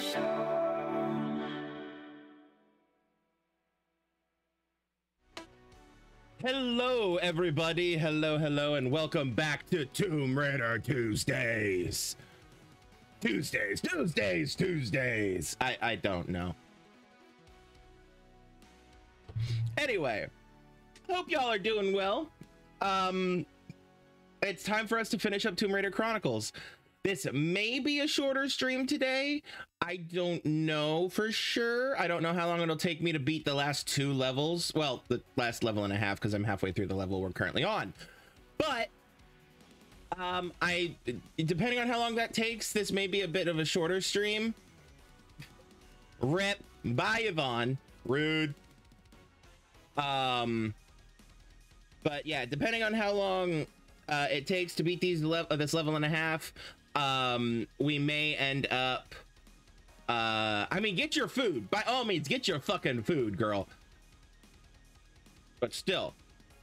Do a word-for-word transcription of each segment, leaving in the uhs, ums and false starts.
Hello, everybody. Hello, hello, and welcome back to Tomb Raider Tuesdays. Tuesdays, Tuesdays, Tuesdays. I, I don't know. Anyway, hope y'all are doing well. Um, it's time for us to finish up Tomb Raider Chronicles. This may be a shorter stream today. I don't know for sure. I don't know how long it'll take me to beat the last two levels. Well, the last level and a half, because I'm halfway through the level we're currently on. But um, I, depending on how long that takes, this may be a bit of a shorter stream. Rip. Bye, Yvonne. Rude. Um, but yeah, depending on how long uh, it takes to beat these le this level and a half, um, we may end up. Uh, I mean, get your food. By all means, get your fucking food, girl. But still.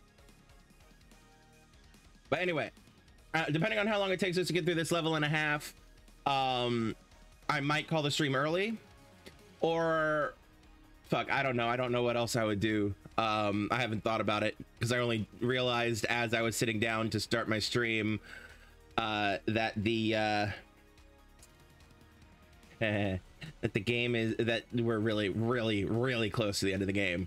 But anyway, uh, depending on how long it takes us to get through this level and a half, um, I might call the stream early. Or, fuck, I don't know. I don't know what else I would do. Um, I haven't thought about it because I only realized as I was sitting down to start my stream uh, that the... Uh, that the game is that we're really really really close to the end of the game,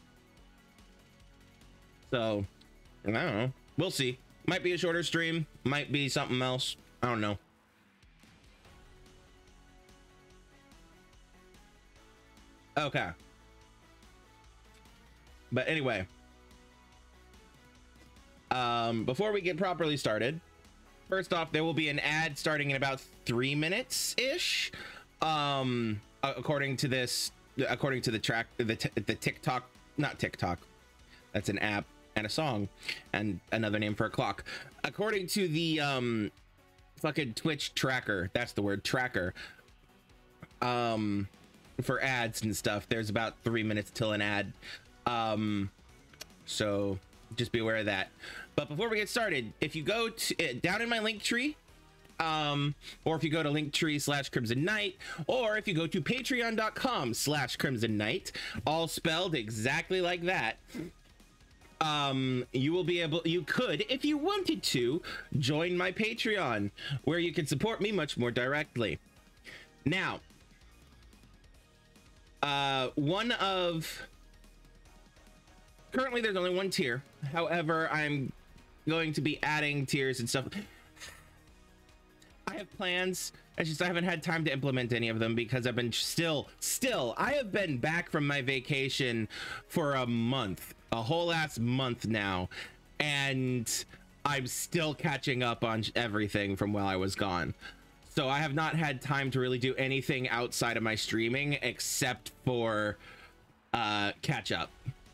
so I don't know, we'll see. Might be a shorter stream, might be something else, I don't know. Okay, but anyway, um before we get properly started, first off, there will be an ad starting in about three minutes ish. Um, according to this, according to the track, the t the TikTok, not TikTok, that's an app and a song and another name for a clock. According to the um, fucking Twitch tracker, that's the word, tracker. Um, for ads and stuff, there's about three minutes till an ad. Um, so just be aware of that. But before we get started, if you go to, uh, down in my link tree. Um, or if you go to Linktree slash Krimzonknight, or if you go to patreon dot com slash Krimzonknight, all spelled exactly like that, um, you will be able, you could, if you wanted to, join my Patreon, where you can support me much more directly. Now, uh, one of, currently there's only one tier. However, I'm going to be adding tiers and stuff. I have plans. It's just I haven't had time to implement any of them because I've been still, still, I have been back from my vacation for a month, a whole ass month now. And I'm still catching up on everything from while I was gone. So I have not had time to really do anything outside of my streaming except for uh, catch up.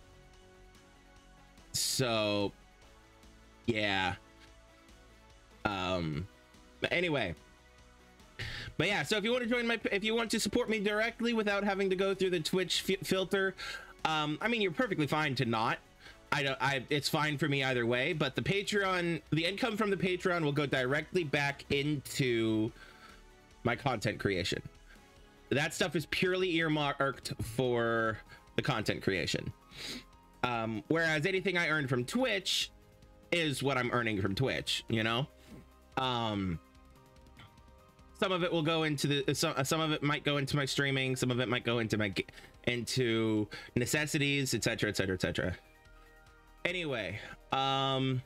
So, yeah. Um... But anyway, but yeah, so if you want to join my, if you want to support me directly without having to go through the Twitch f filter, um, I mean, you're perfectly fine to not. I don't, I, it's fine for me either way, but the Patreon, the income from the Patreon will go directly back into my content creation. That stuff is purely earmarked for the content creation. Um, whereas anything I earn from Twitch is what I'm earning from Twitch, you know? Um, some of it will go into the some, some of it might go into my streaming, some of it might go into my into necessities, etc, etc, etc. Anyway, um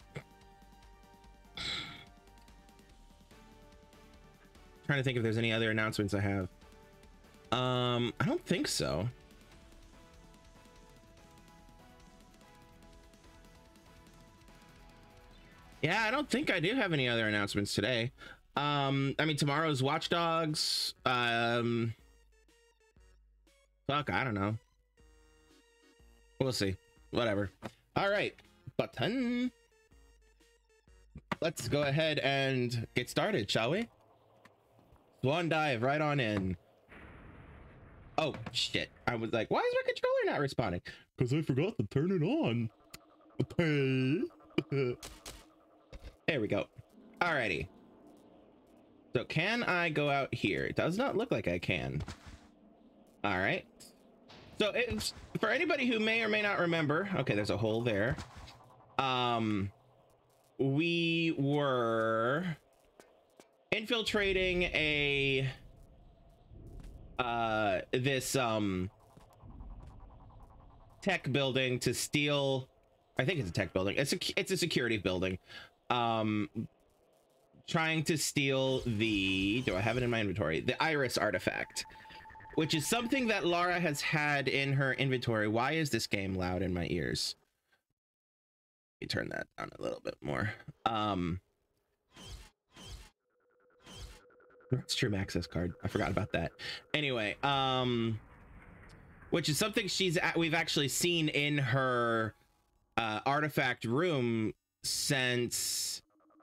trying to think if there's any other announcements I have. um I don't think so. Yeah, I don't think I do have any other announcements today. Um, I mean, tomorrow's Watch Dogs. Um, fuck, I don't know. We'll see. Whatever. All right, button. Let's go ahead and get started, shall we? Swan dive right on in. Oh, shit. I was like, why is my controller not responding? Because I forgot to turn it on. Okay. There we go. Alrighty. So can I go out here? It does not look like I can. All right. So it's for anybody who may or may not remember. Okay, there's a hole there. Um, we were infiltrating a uh this um tech building to steal. I think it's a tech building. It's a it's a security building. Um, trying to steal the. Do I have it in my inventory? The iris artifact, which is something that Lara has had in her inventory. Why is this game loud in my ears? Let me turn that down a little bit more. Um, Stream access card. I forgot about that. Anyway, um, which is something she's we've actually seen in her uh, artifact room since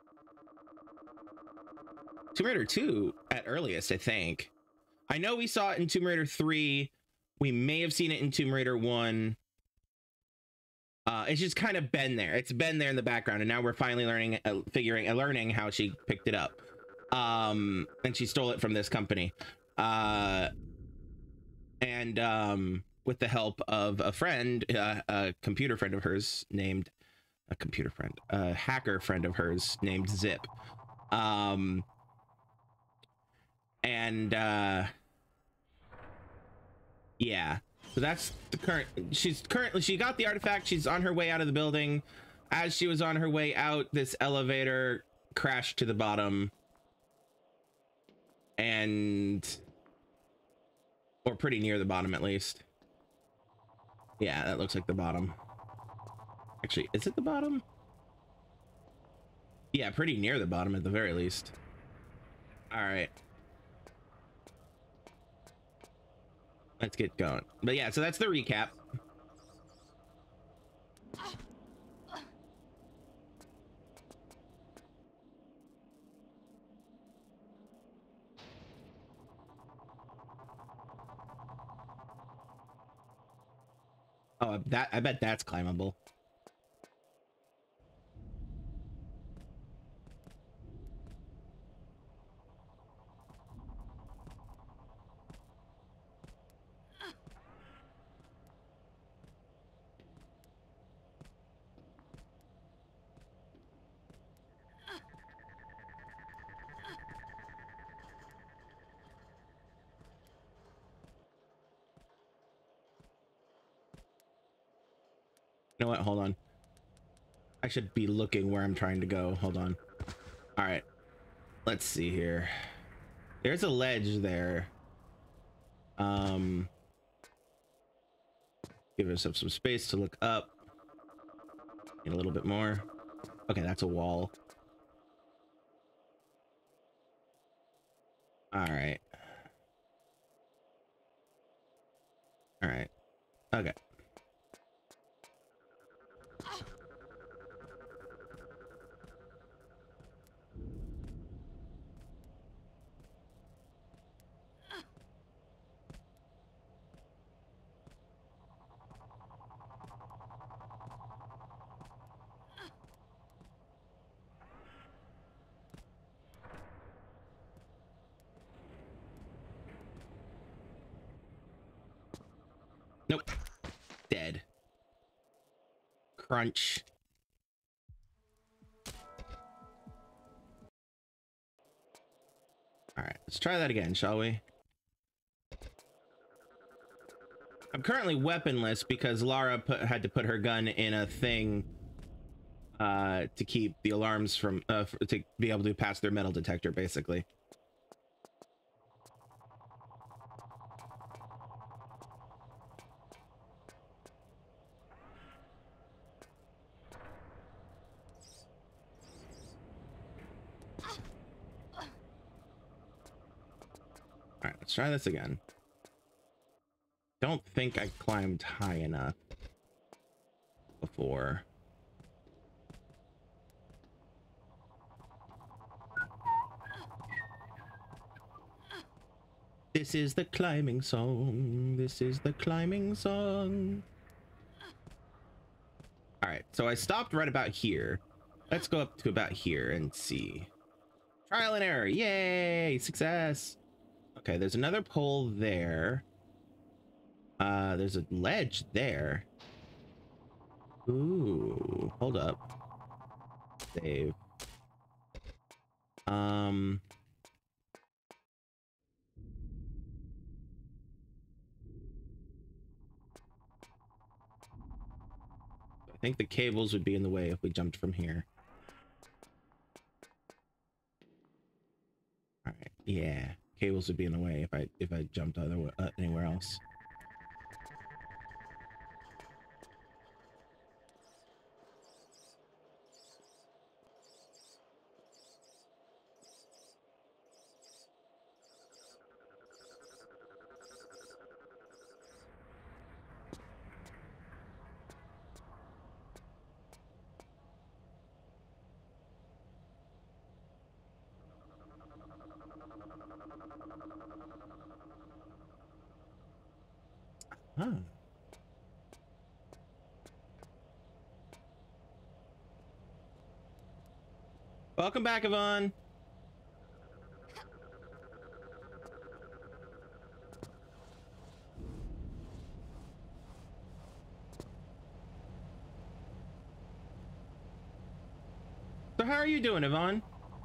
Tomb Raider two at earliest, I think. I know we saw it in Tomb Raider three. We may have seen it in Tomb Raider one. Uh, it's just kind of been there. It's been there in the background, and now we're finally learning, uh, figuring, uh, learning how she picked it up. Um, and she stole it from this company. Uh, and um, with the help of a friend, uh, a computer friend of hers named, a computer friend, a hacker friend of hers named Zip. Um, and uh, yeah. So that's the current. She's currently, she got the artifact. She's on her way out of the building. As she was on her way out, this elevator crashed to the bottom. And, or pretty near the bottom at least. Yeah, that looks like the bottom. Actually, is it the bottom? Yeah, pretty near the bottom at the very least. All right. Let's get going. But yeah, so that's the recap. Oh, that I bet that's climbable. You know what? Hold on. I should be looking where I'm trying to go. Hold on. All right. Let's see here. There's a ledge there. Um, give ourselves some space to look up. Need a little bit more. Okay, that's a wall. All right. All right. Okay. Nope. Dead. Crunch. All right, let's try that again, shall we? I'm currently weaponless because Lara put, had to put her gun in a thing uh, to keep the alarms from, uh, to be able to pass their metal detector, basically. All right, let's try this again. Don't think I climbed high enough before. This is the climbing song. This is the climbing song. All right, so I stopped right about here. Let's go up to about here and see. Trial and error. Yay! Success. Okay, there's another pole there. Uh, there's a ledge there. Ooh, hold up. Save. Um... I think the cables would be in the way if we jumped from here. All right, yeah, cables would be in the way if I if I jumped other uh, anywhere else. Huh. Welcome back, Yvonne. So how are you doing, Yvonne?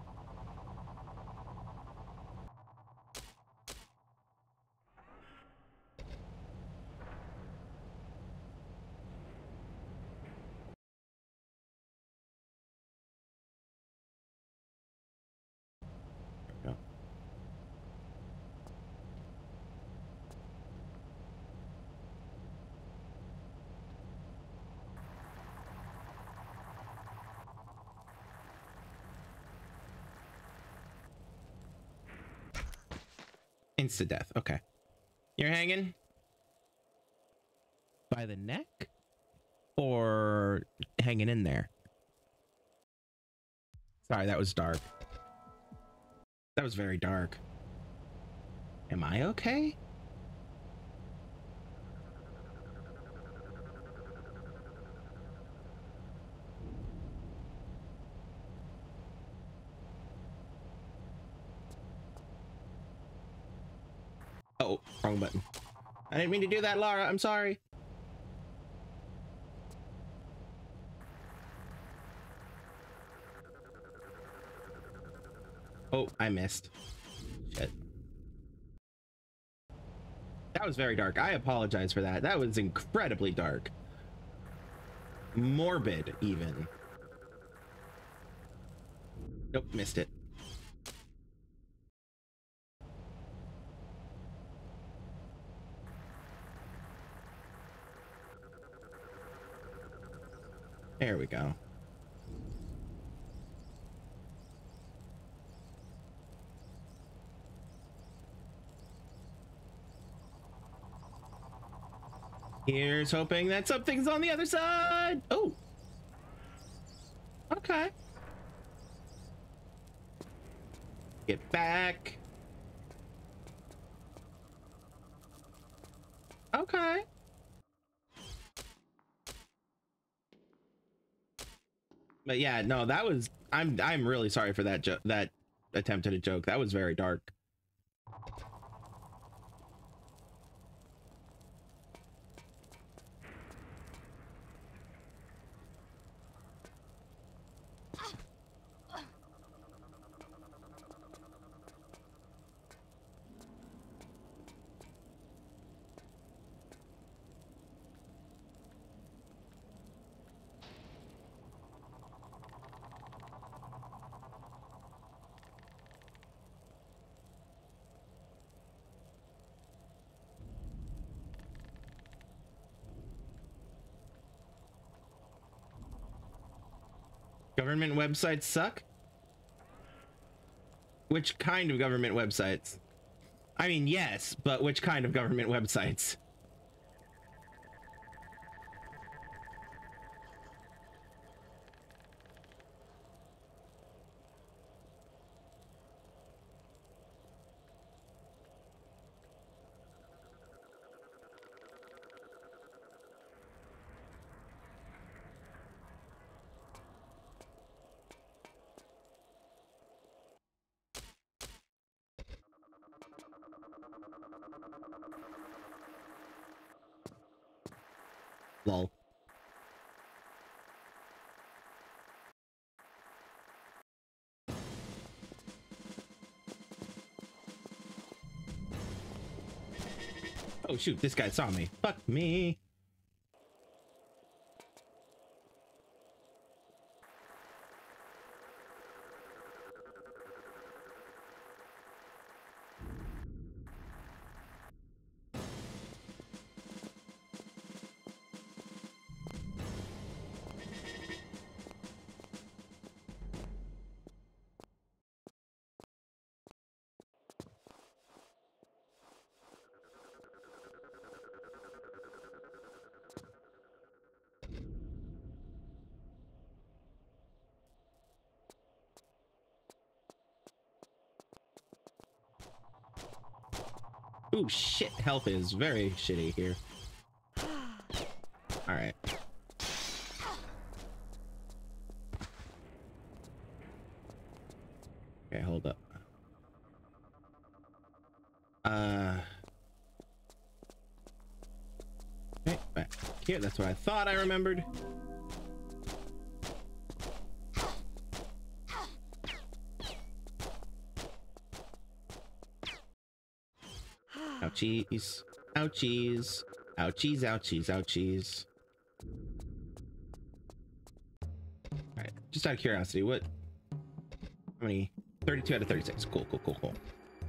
Insta death. Okay. You're hanging by the neck or hanging in there? Sorry, that was dark. That was very dark. Am I okay? Oh, wrong button. I didn't mean to do that, Laura. I'm sorry. Oh, I missed. Shit. That was very dark. I apologize for that. That was incredibly dark. Morbid, even. Nope, missed it. There we go. Here's hoping that something's on the other side. Oh. Okay. Get back. Okay. But yeah, no, that was I'm I'm really sorry for that joke that attempt at a joke. That was very dark. Government websites suck? Which kind of government websites? I mean, yes, but which kind of government websites? Lol. Oh shoot, this guy saw me. Fuck me. Ooh, shit, health is very shitty here. All right. Okay, hold up. Uh. Okay, back here. That's what I thought I remembered. Ouchies. Ouchies. Ouchies, ouchies, ouchies. Alright, just out of curiosity, what? How many? thirty-two out of thirty-six. Cool, cool, cool, cool.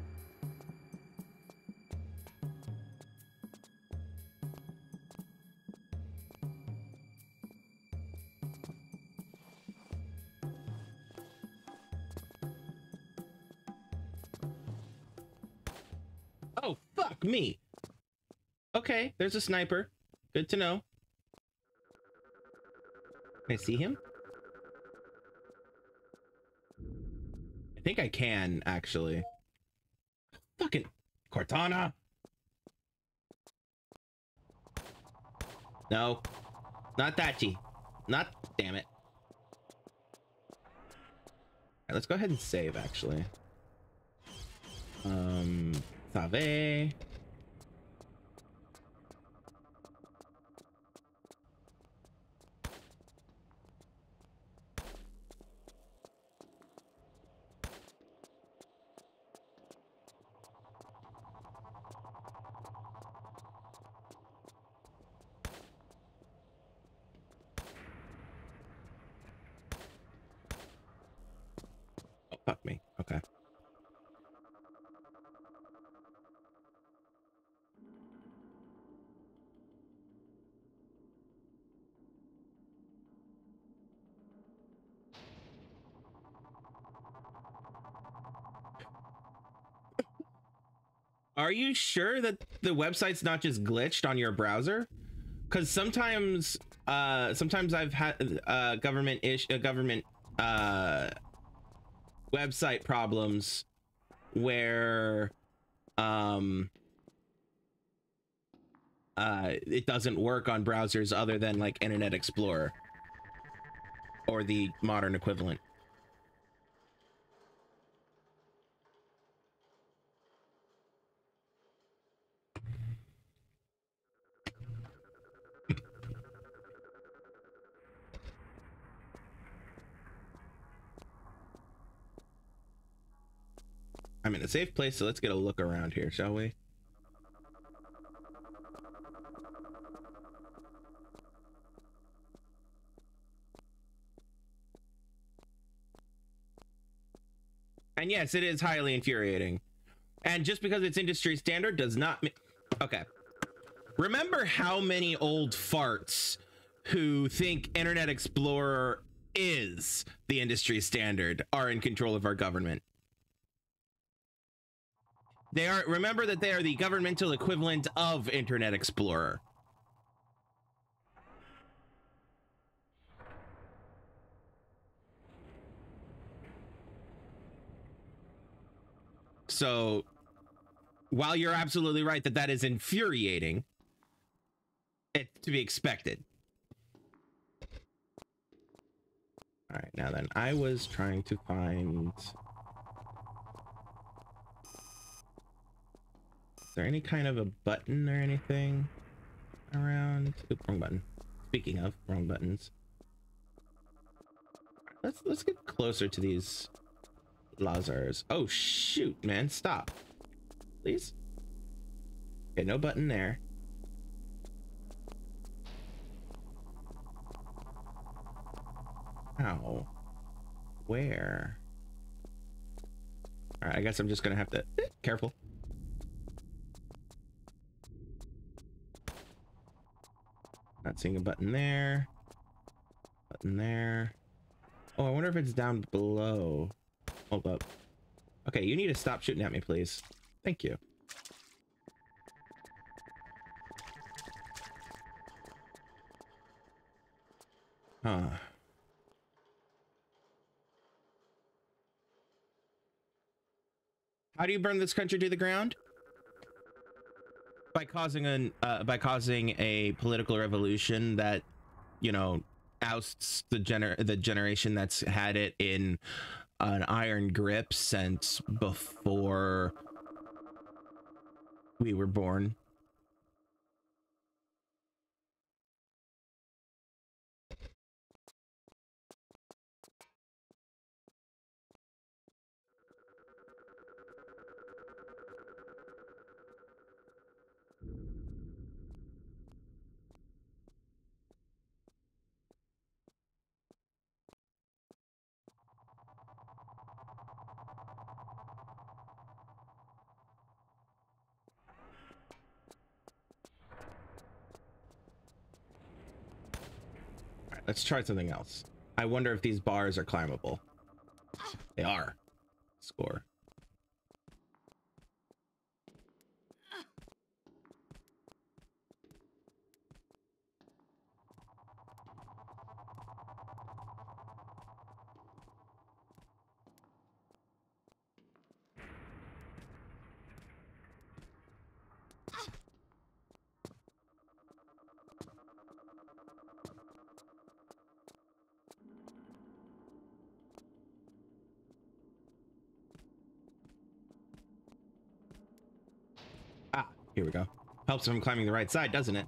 Oh, fuck me. Okay, there's a sniper. Good to know. Can I see him? I think I can, actually. Fucking Cortana. No, not that G. Not, damn it. All right, let's go ahead and save, actually. Um, Save. Oh, fuck me. Okay. Are you sure that the website's not just glitched on your browser? Because sometimes, uh, sometimes I've had uh, government ish, uh, government uh, website problems where um, uh, it doesn't work on browsers other than like Internet Explorer or the modern equivalent. I'm in a safe place, so let's get a look around here, shall we? And yes, it is highly infuriating. And just because it's industry standard does not mean... Okay. Remember how many old farts who think Internet Explorer is the industry standard are in control of our government? They are, remember that they are the governmental equivalent of Internet Explorer. So, while you're absolutely right that that is infuriating, it's to be expected. All right, now then, I was trying to find... Is there any kind of a button or anything? around. Oop, wrong button. Speaking of wrong buttons, let's let's get closer to these lasers. Oh shoot, man, stop, please. Okay, no button there. How? Where? All right, I guess I'm just gonna have to careful. Not seeing a button there. Button there. Oh, I wonder if it's down below. Hold up. Okay, you need to stop shooting at me, please. Thank you. Huh. How do you burn this country to the ground? By causing an uh, by causing a political revolution that, you know, ousts the gener the generation that's had it in an iron grip since before we were born. Let's try something else. I wonder if these bars are climbable. They are. Score. Ah, here we go. Helps if I'm climbing the right side, doesn't it?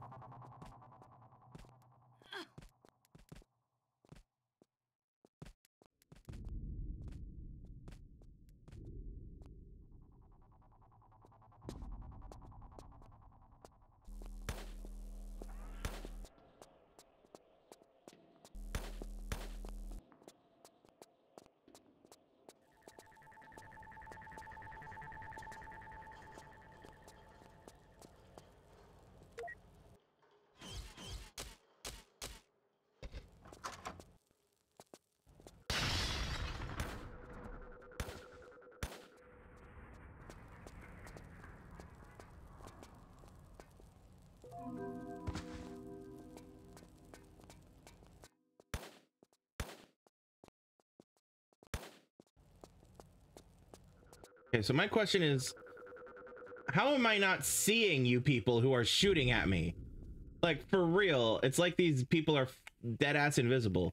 Okay, so my question is, how am I not seeing you people who are shooting at me? Like, for real, it's like these people are dead ass invisible.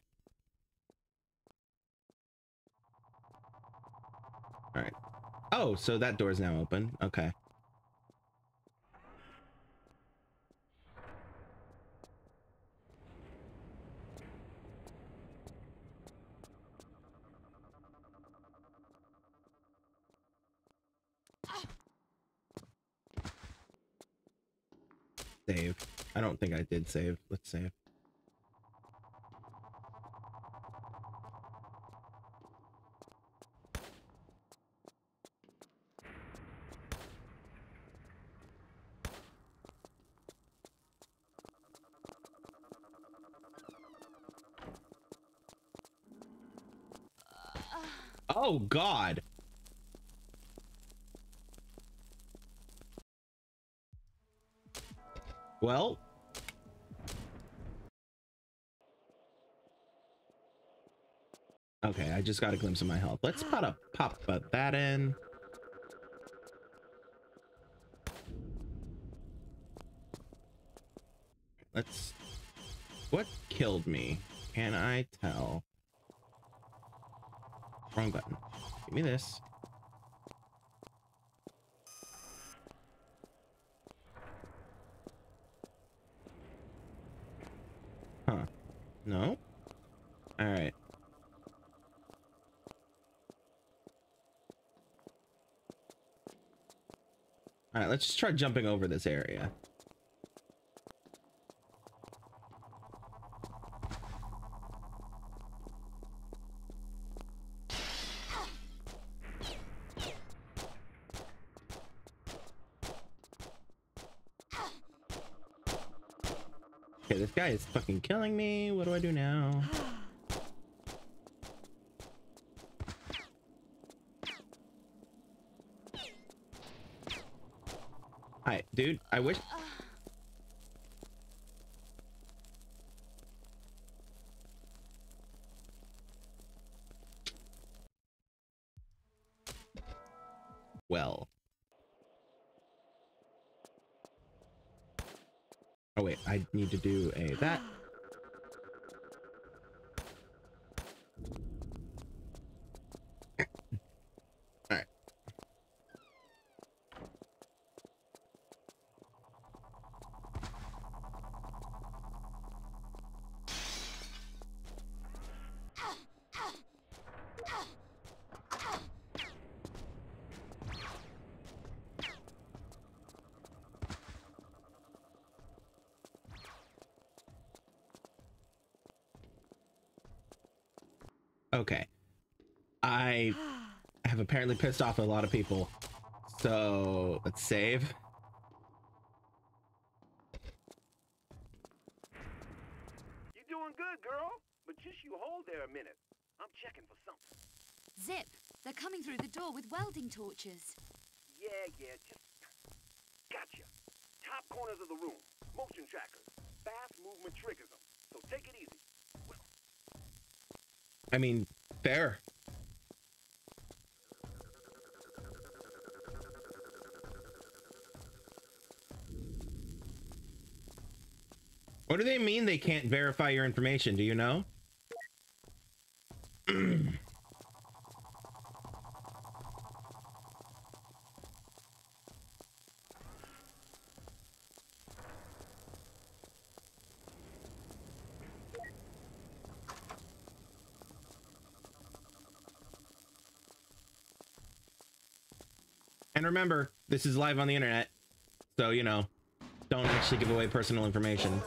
All right. Oh, so that door's now open. Okay. Save. I don't think I did save. Let's save. Oh, God. Well. Okay, I just got a glimpse of my health. Let's put a pop that in. Let's... What killed me? Can I tell? Wrong button. Give me this. No. All right. All right, let's just try jumping over this area. Okay, this guy is fucking killing me. What do I do now? Hi, dude. I wish. Well. Oh wait, I need to do a that. All right. Okay. I have apparently pissed off a lot of people. So let's save. You're doing good, girl. But just you hold there a minute. I'm checking for something. Zip, they're coming through the door with welding torches. Yeah, yeah, just gotcha. Top corners of the room. Motion trackers. Fast movement triggers them. So take it easy. I mean, fair. What do they mean they can't verify your information? Do you know? And remember, this is live on the internet, so, you know, don't actually give away personal information.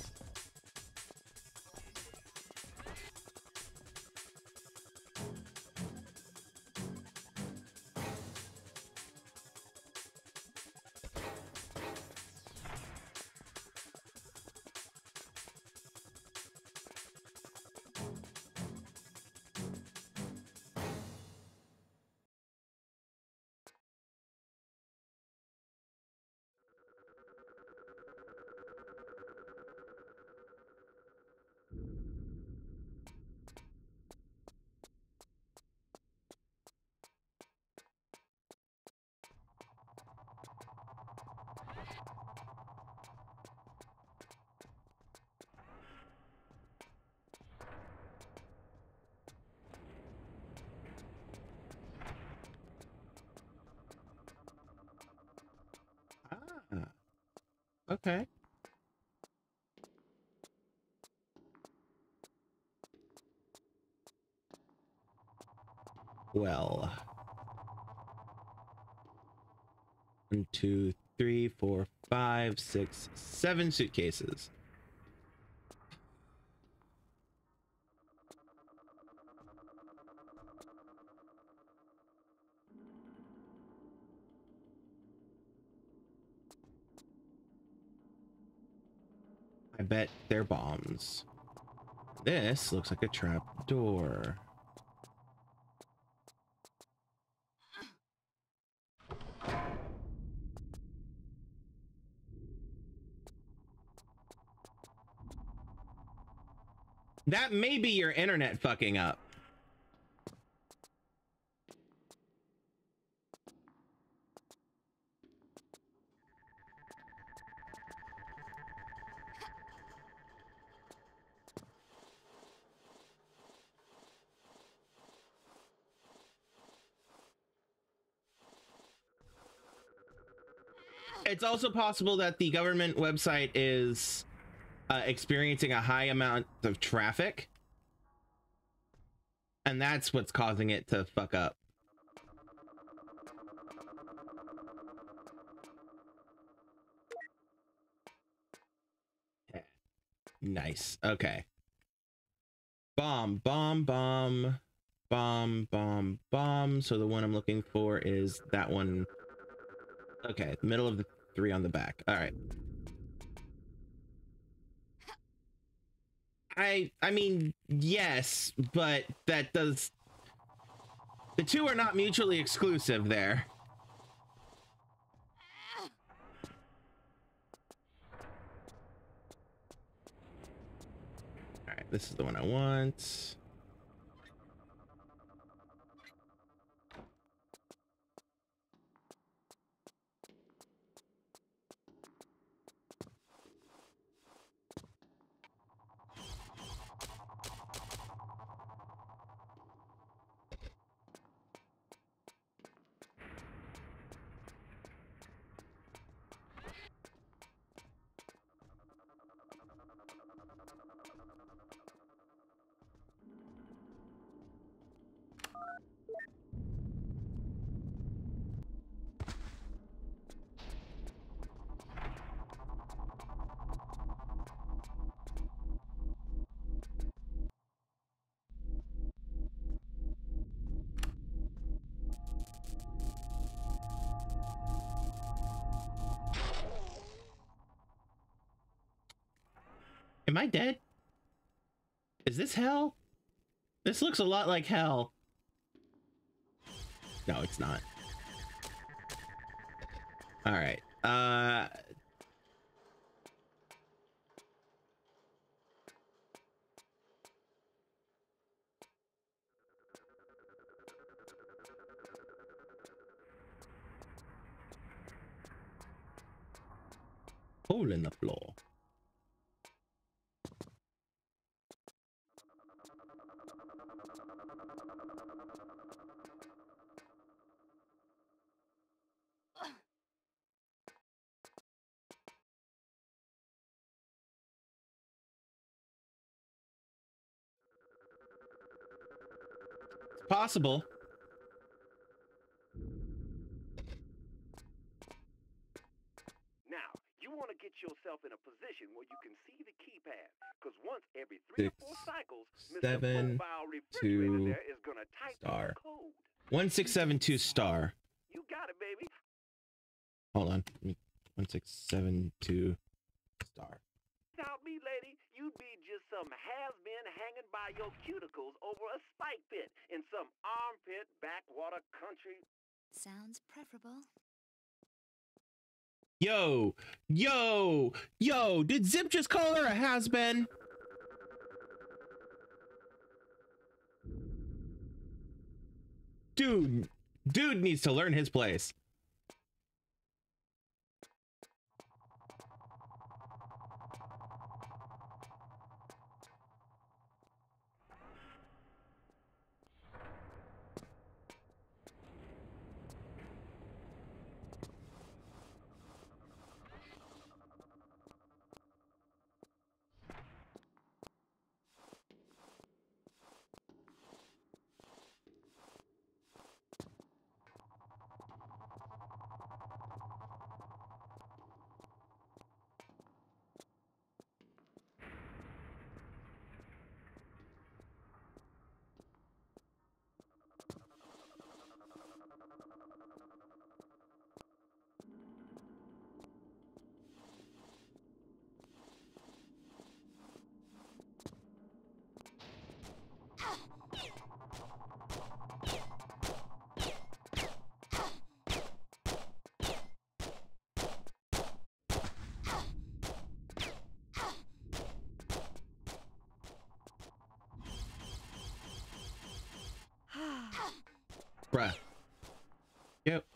Okay. Well. One, two, three, four, five, six, seven suitcases. I bet they're bombs. This looks like a trap door. That may be your internet fucking up. It's also possible that the government website is uh, experiencing a high amount of traffic, and that's what's causing it to fuck up. Nice. Okay. Bomb, bomb, bomb, bomb, bomb, bomb. So the one I'm looking for is that one. Okay, middle of the three on the back. All right. I I mean, yes, but that does. The two are not mutually exclusive there. All right, this is the one I want. Am I dead? Is this hell? This looks a lot like hell. No, it's not. All right. Uh... Hole in the floor. Possible. Now, you want to get yourself in a position where you can see the keypad, because once every three Six, or four cycles, seven, Mister Mobile Refrigerator two, there is going to type star. the code. One six seven two star. You got it, baby. Hold on. One six seven two star. Without me, lady, you'd be just some has-been hanging by your cuticles over a spike pit in some armpit backwater country. Sounds preferable. Yo, yo, yo, did Zip just call her a has-been? Dude, dude needs to learn his place. Bruh. Yep.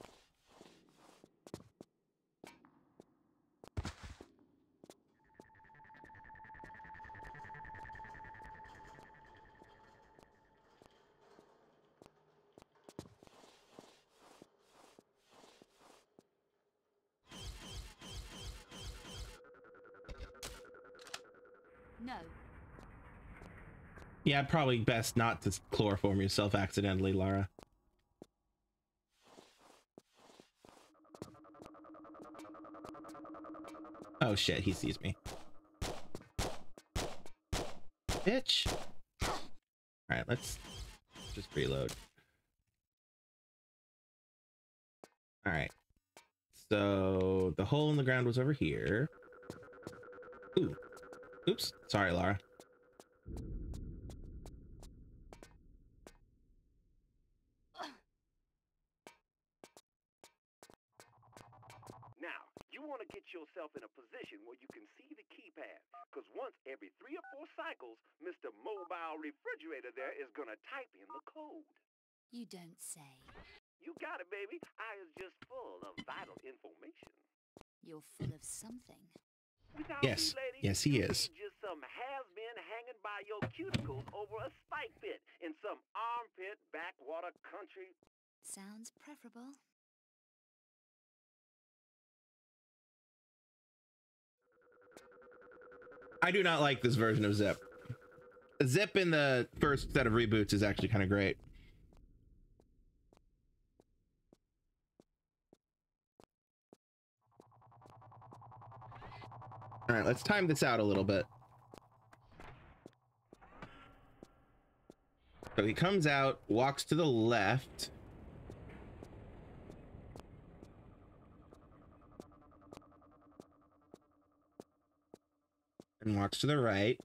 No. Yeah, probably best not to chloroform yourself accidentally, Lara. Oh shit, he sees me. Bitch. Alright, let's just reload. Alright. So the hole in the ground was over here. Ooh. Oops. Sorry, Lara. Now, you want to get yourself in a position where you can see the keypad, because once every three or four cycles, Mister Mobile Refrigerator there is going to type in the code. You don't say. You got it, baby. I is just full of vital information. You're full of something. Without Yes. me, lady, Yes, he you is. be just some has-been hanging by your cuticles over a spike pit in some armpit backwater country. Sounds preferable. I do not like this version of Zip. Zip in the first set of reboots is actually kind of great. All right, let's time this out a little bit. So he comes out, walks to the left. And walks to the right.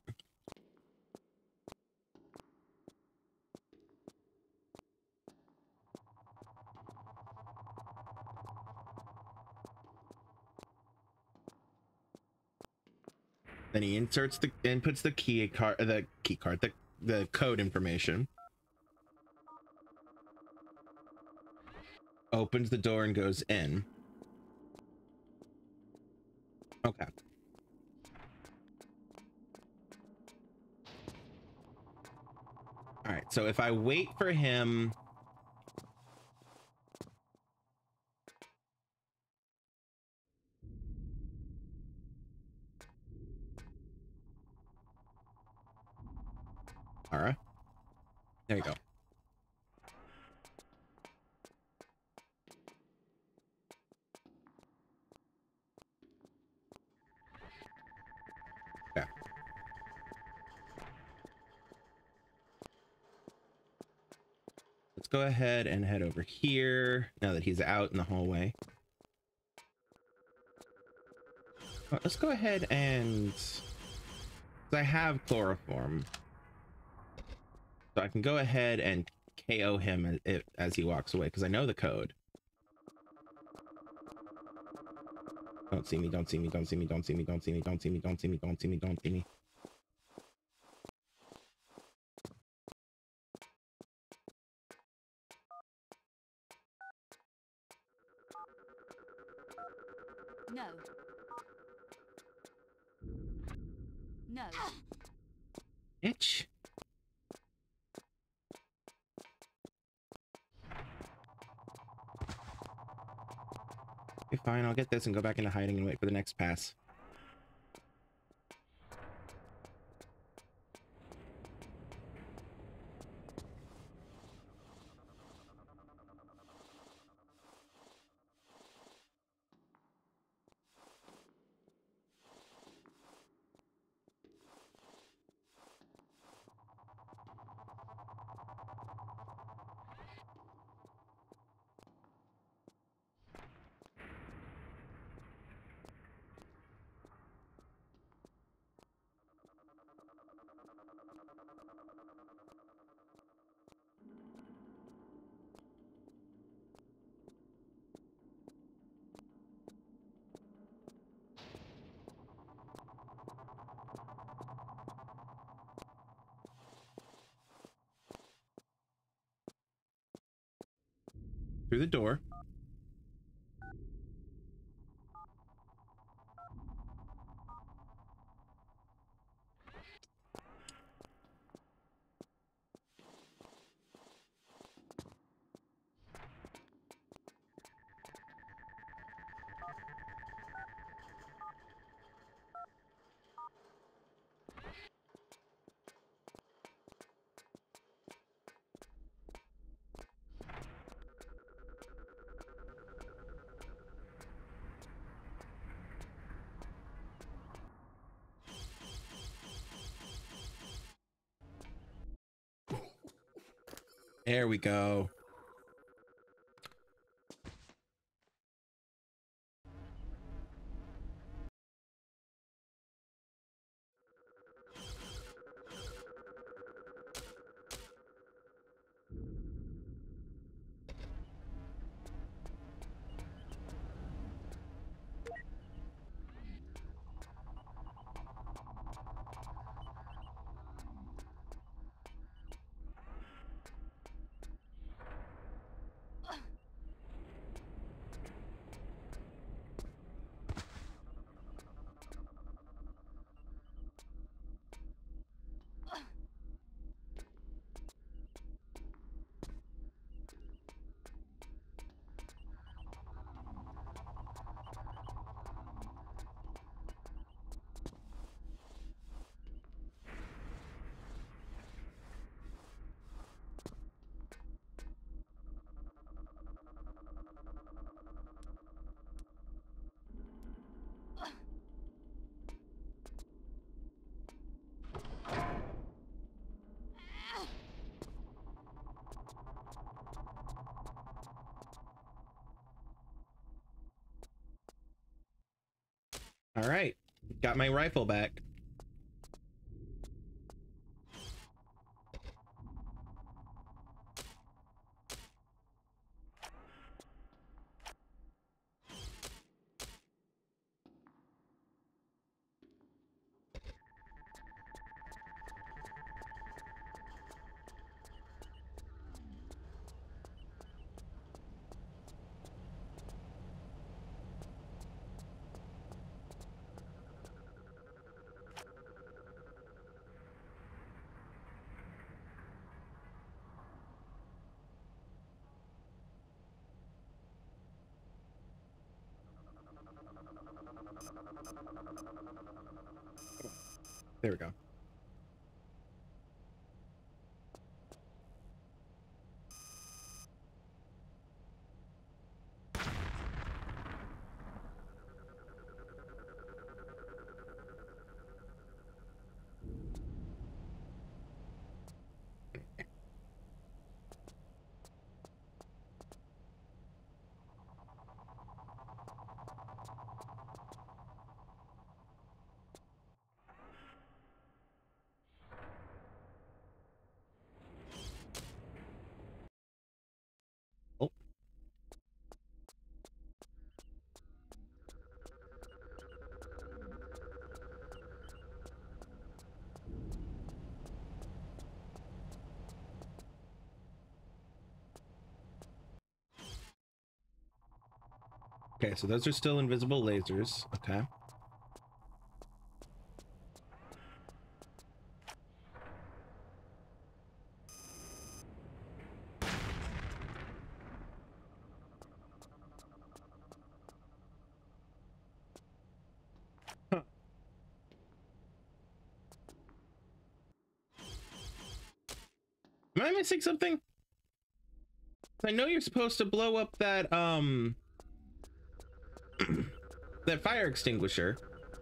Then he inserts the inputs the key card, the key card, the the code information. Opens the door and goes in. Okay. All right. So if I wait for him. All right. There you go. Okay. Let's go ahead and head over here now that he's out in the hallway. Well, let's go ahead and I have chloroform, so I can go ahead and K O him as, as he walks away because I know the code. Don't see me, don't see me, don't see me, don't see me, don't see me, don't see me, don't see me, don't see me, don't see me. No. No. Itch. Okay, fine, I'll get this and go back into hiding and wait for the next pass. Through the door. There we go. All right, got my rifle back. There we go. Oh. Okay, so those are still invisible lasers. Okay. Huh. Am I missing something? I know you're supposed to blow up that um that fire extinguisher.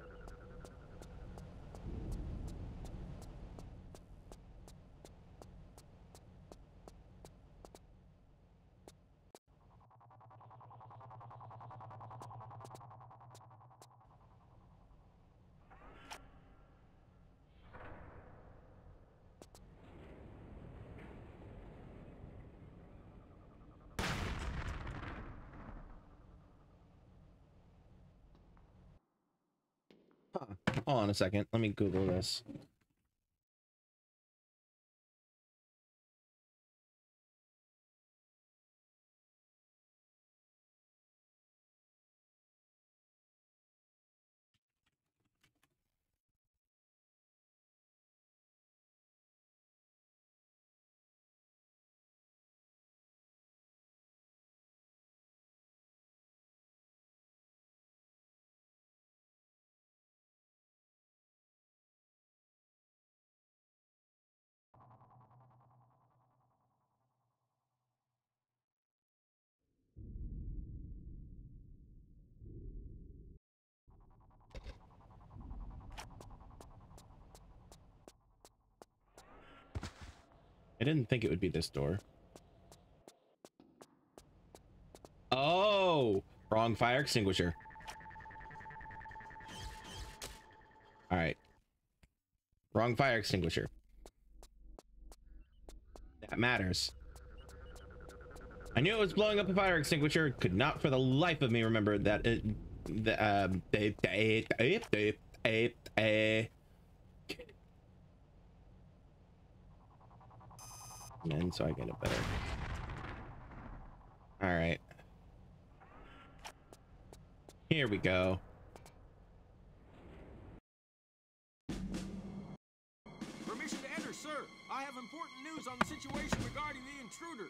Huh. Hold on a second. Let me Google this. I didn't think it would be this door. Wrong fire extinguisher. All right. Wrong fire extinguisher. That matters. I knew it was blowing up a fire extinguisher. Could not for the life of me remember that it, the um they they they they they they and so I get it better. All right. Here we go. Permission to enter, sir. I have important news on the situation regarding the intruder.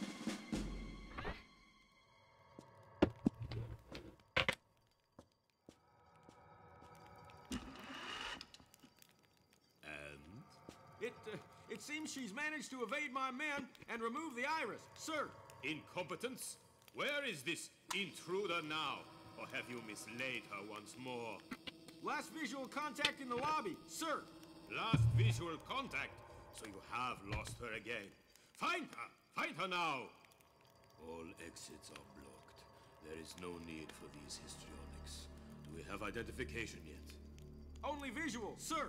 And? It, uh, it seems she's managed to evade my men and remove the iris, sir. Incompetence? Where is this intruder now? Or have you mislaid her once more? Last visual contact in the lobby, sir. Last visual contact? So you have lost her again. Find her! Find her now! All exits are blocked. There is no need for these histrionics. Do we have identification yet? Only visual, sir.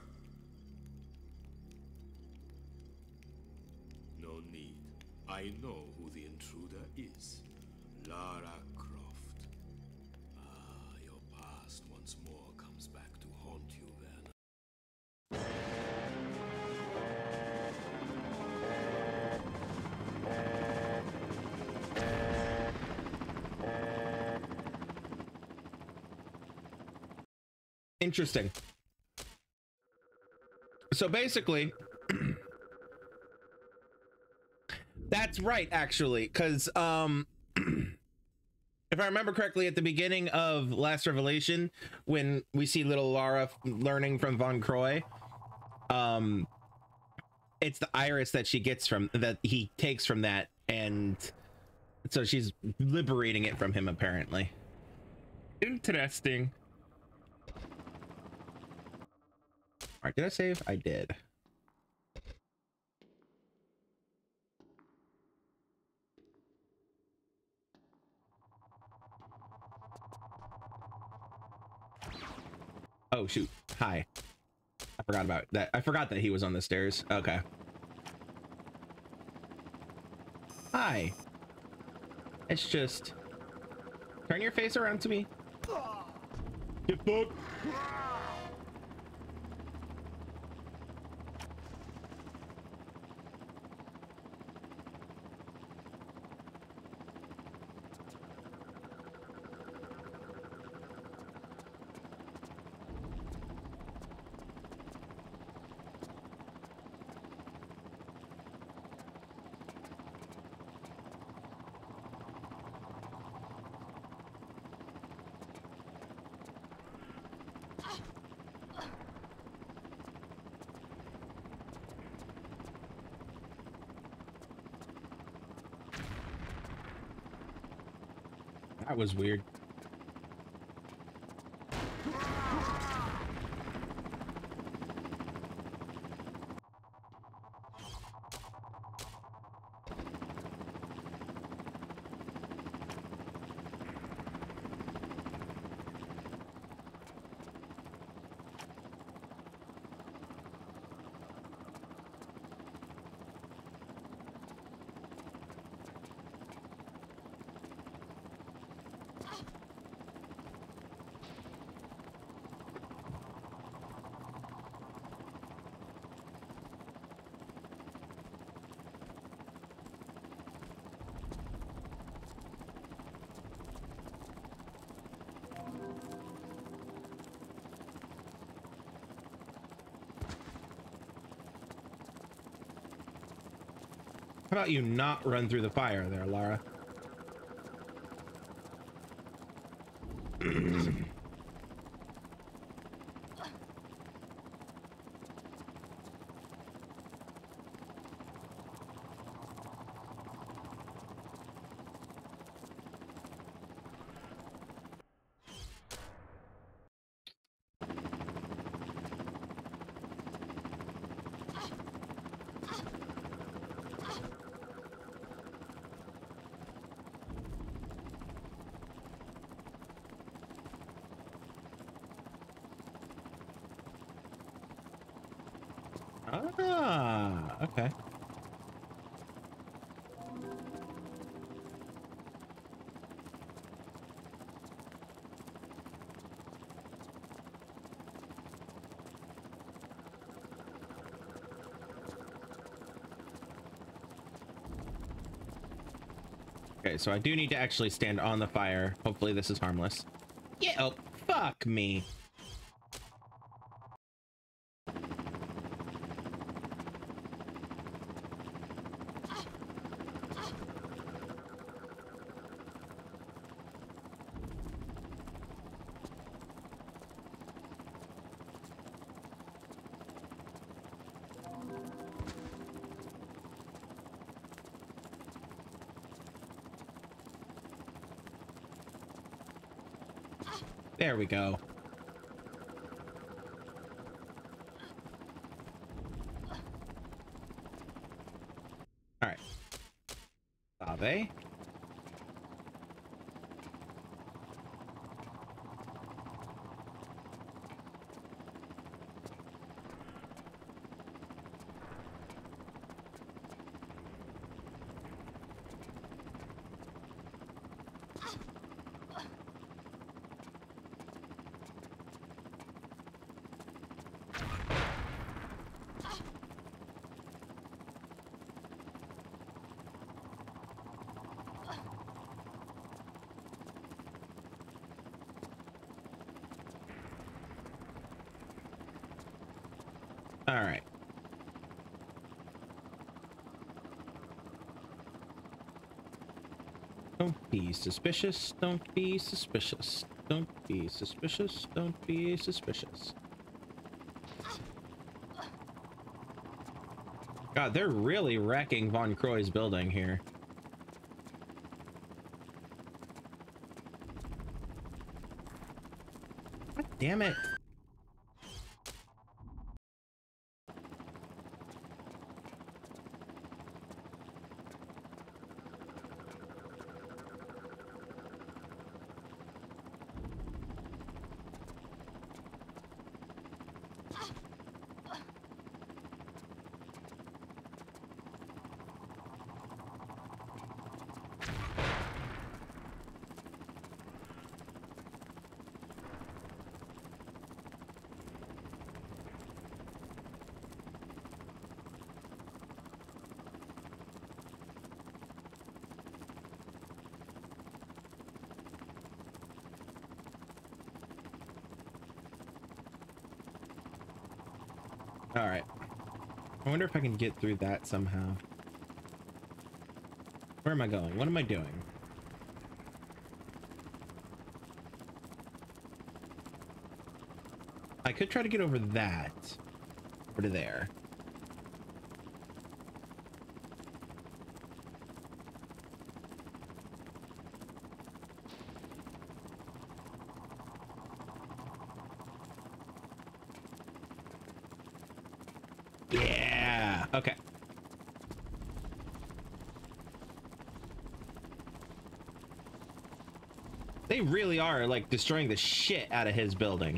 No need. I know who the intruder is. Lara Croft. Ah, your past once more comes back to haunt you, Werner. Interesting. So basically, that's right, actually, because um, if I remember correctly, at the beginning of Last Revelation, when we see little Lara learning from Von Croy, um, it's the iris that she gets from that he takes from that, and so she's liberating it from him, apparently. Interesting. All right, did I save? I did. Oh shoot. Hi. I forgot about that. I forgot that he was on the stairs. Okay. Hi. It's just turn your face around to me. Get fucked. That was weird. How about you not run through the fire there, Lara? Ah, okay. Okay, so I do need to actually stand on the fire. Hopefully this is harmless. Yeah, oh, fuck me. There we go. All right. Save. All right. Don't be suspicious. Don't be suspicious. Don't be suspicious. Don't be suspicious. God, they're really wrecking Von Croy's building here. God damn it. All right. I wonder if I can get through that somehow. Where am I going? What am I doing? I could try to get over that. Over to there. Yeah. Okay. They really are like destroying the shit out of his building.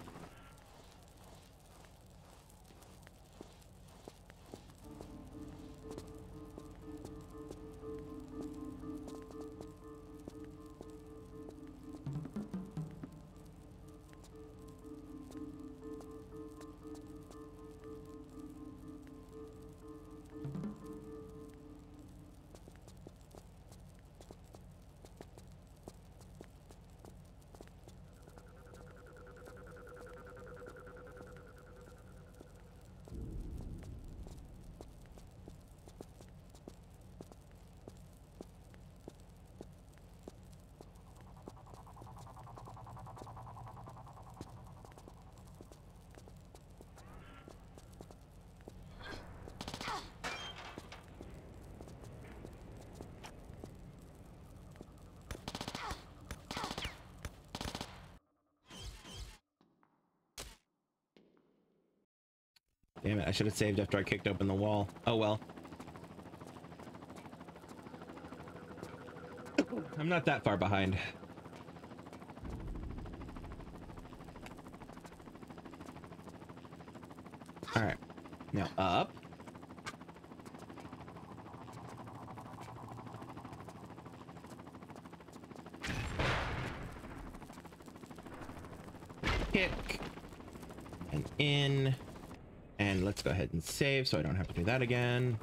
Damn it, I should have saved after I kicked open the wall. Oh well. I'm not that far behind. All right. Now up. Kick. And in. And let's go ahead and save so I don't have to do that again.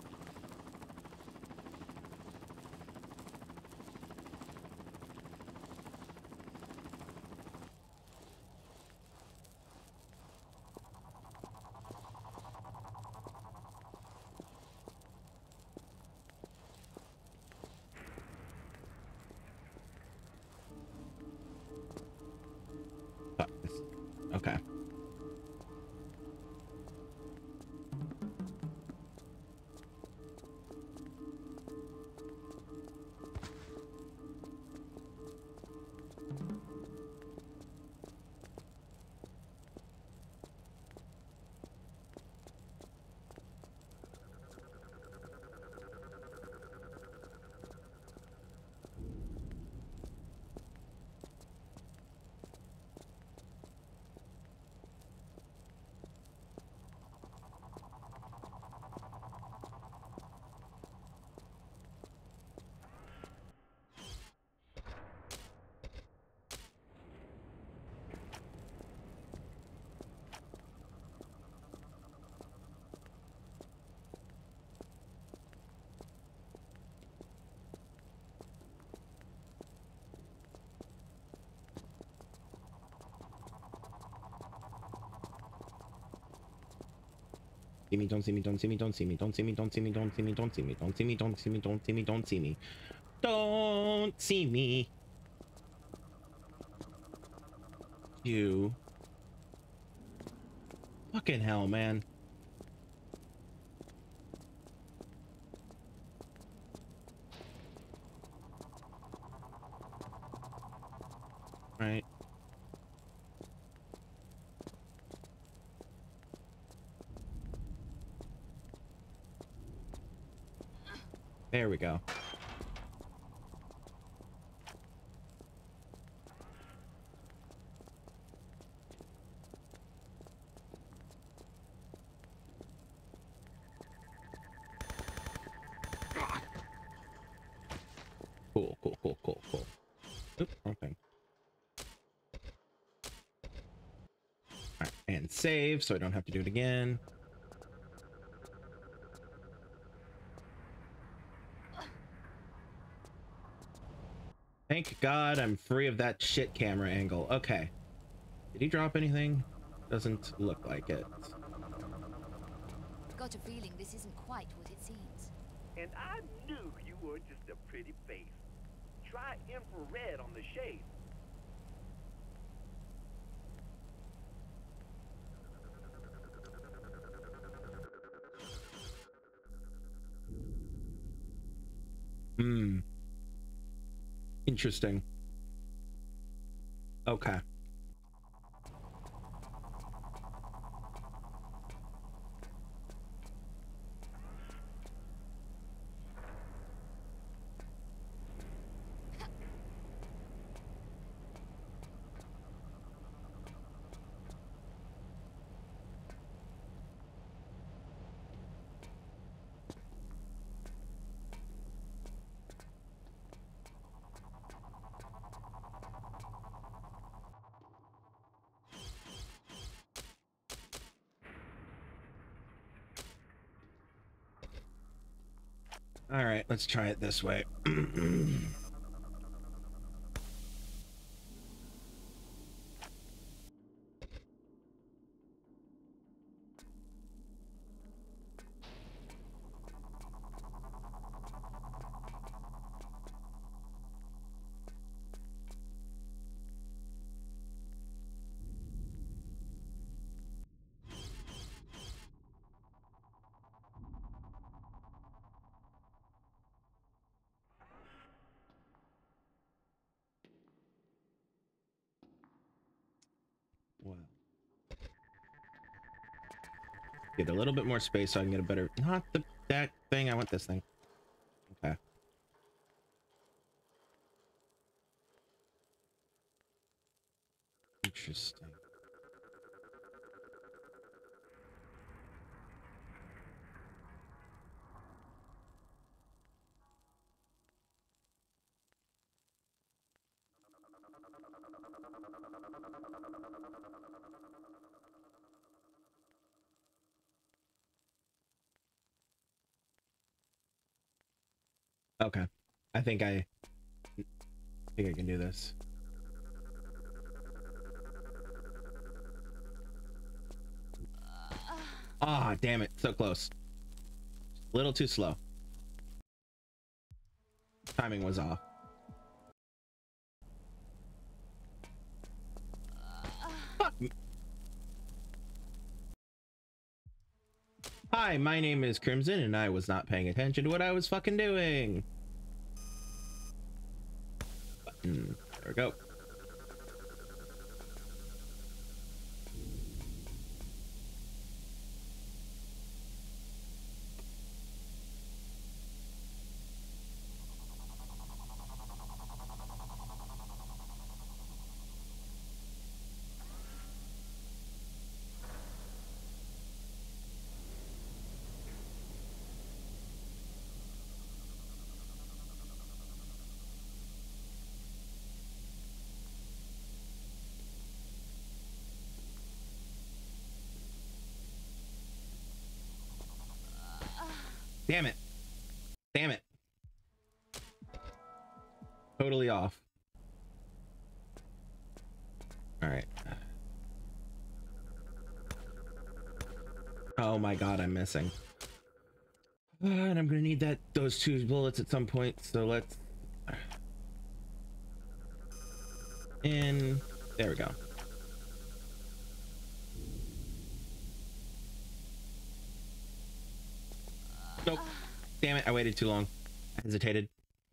Okay. See me, don't see me, don't see me, don't see me, don't see me, don't see me, don't see me, don't see me, don't see me, don't see me, don't see me, don't see me, don't see me. You. Fucking hell, man. Right. There we go. Cool, cool, cool, cool, cool. Oop, okay. Alright, and save so I don't have to do it again. Thank God I'm free of that shit camera angle. Okay. Did he drop anything? Doesn't look like it. Got a feeling this isn't quite what it seems. And I knew you were just a pretty face. Try infrared on the shade. Hmm. Interesting. Okay. All right, let's try it this way. Wow. Get a little bit more space so I can get a better, not the that thing, I want this thing. Okay. Interesting. Okay. I think I, I think I can do this. Ah, damn it. So close. A little too slow. Timing was off. Fuck. Hi, my name is Crimson, and I was not paying attention to what I was fucking doing. Button. There we go. Damn it. Damn it. Totally off. All right. Oh my god, I'm missing. Uh, and I'm gonna need that those two bullets at some point, so let's in. There we go. Nope. Damn it, I waited too long. I hesitated.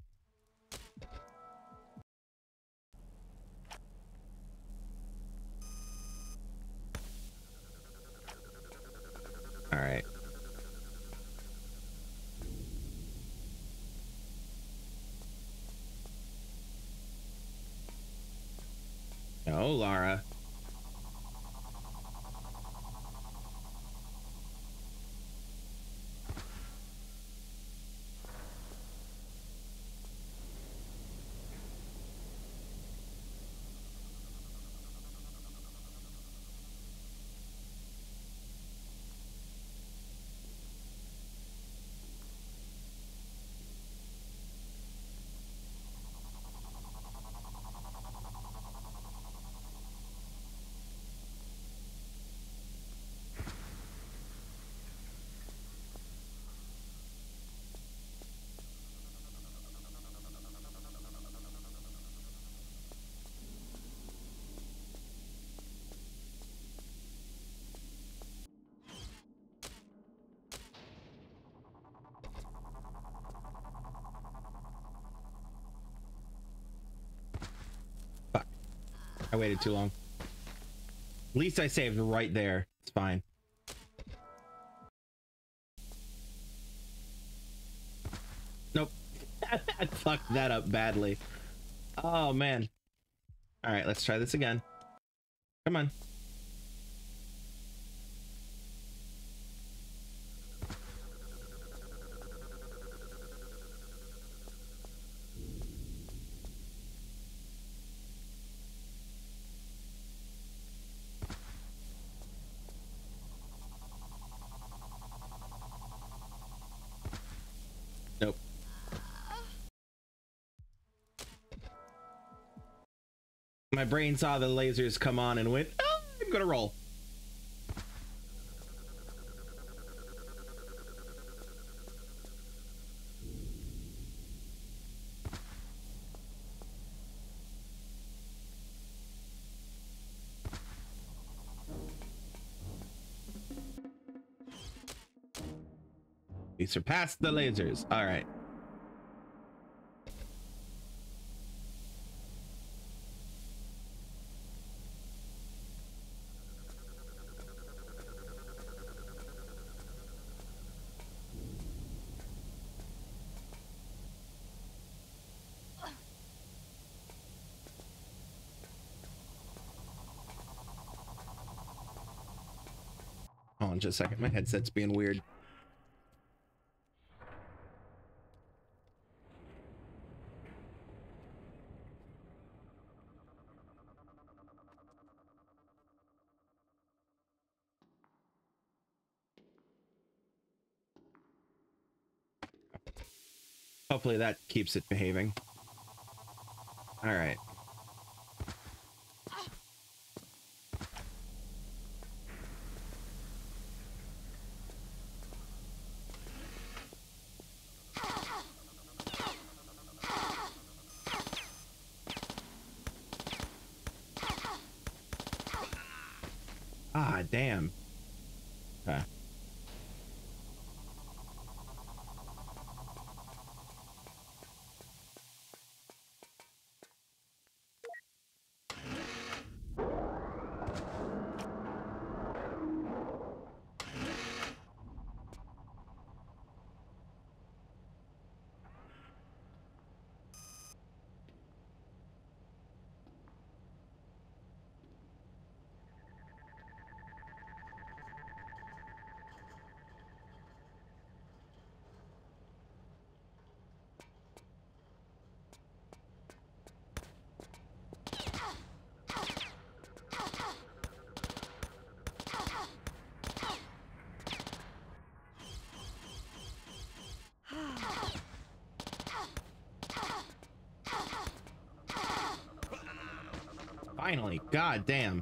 All right. No, Lara. I waited too long. At least I saved right there. It's fine. Nope. I fucked that up badly. Oh, man. All right, let's try this again. Come on. Nope. My brain saw the lasers come on and went, oh, I'm gonna roll. We surpassed the lasers. All right. Hold on just a second. My headset's being weird. Hopefully that keeps it behaving. All right. Ah, damn. Okay. Finally, god damn.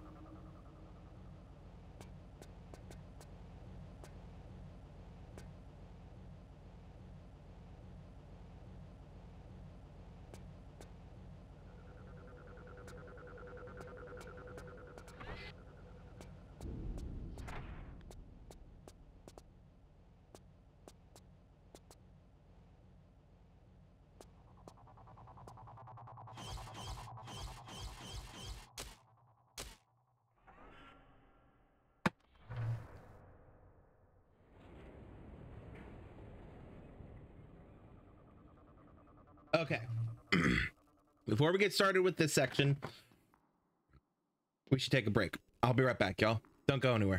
Okay. Before we get started with this section, we should take a break. I'll be right back, y'all. Don't go anywhere.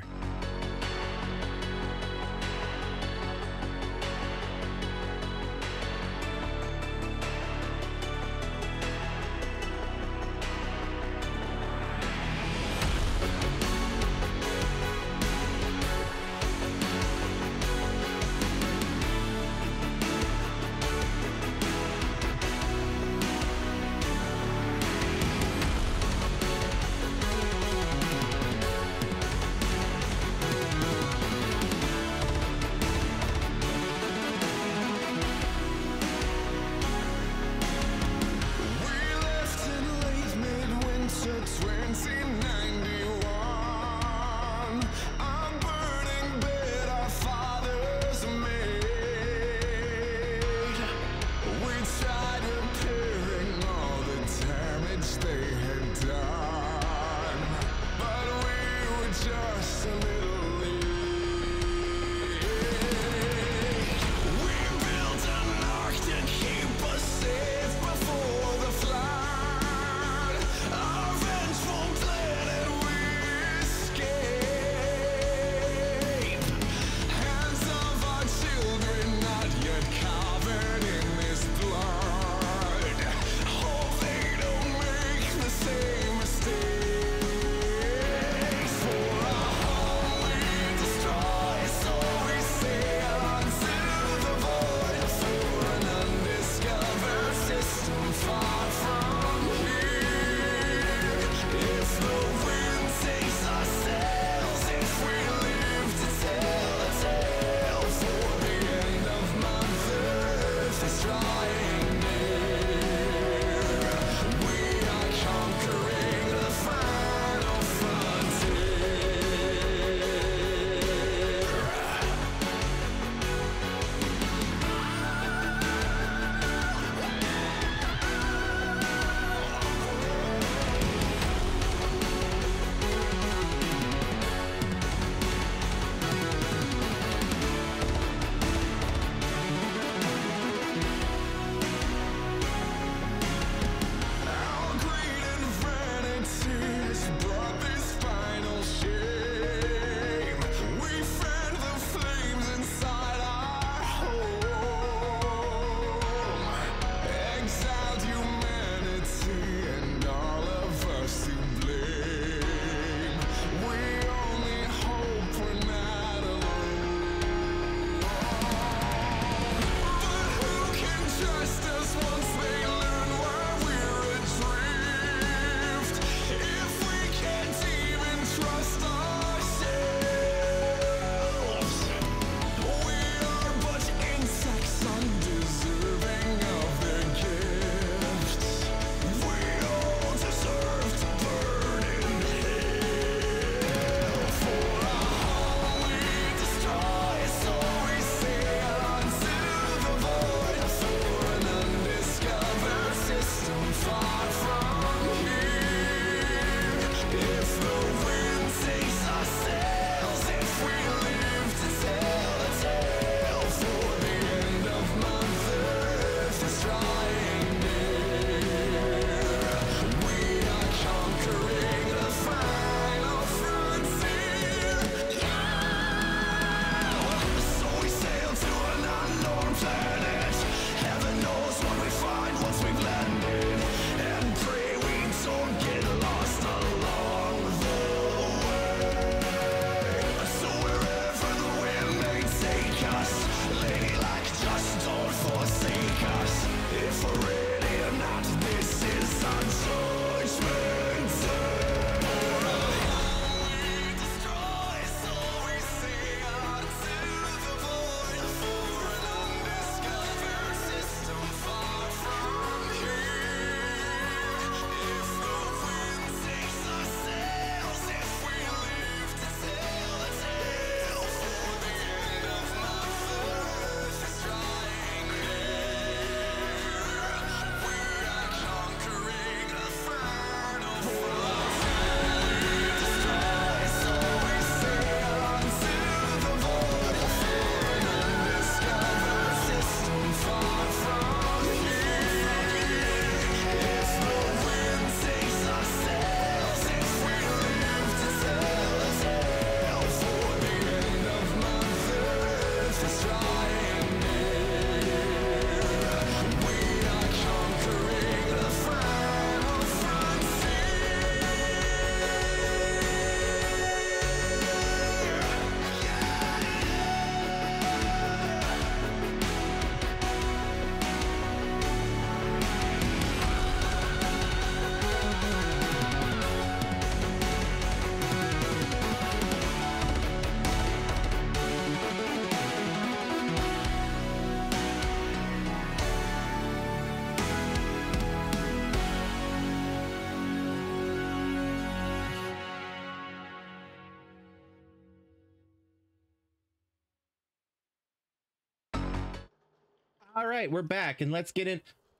All right, we're back, and let's get in.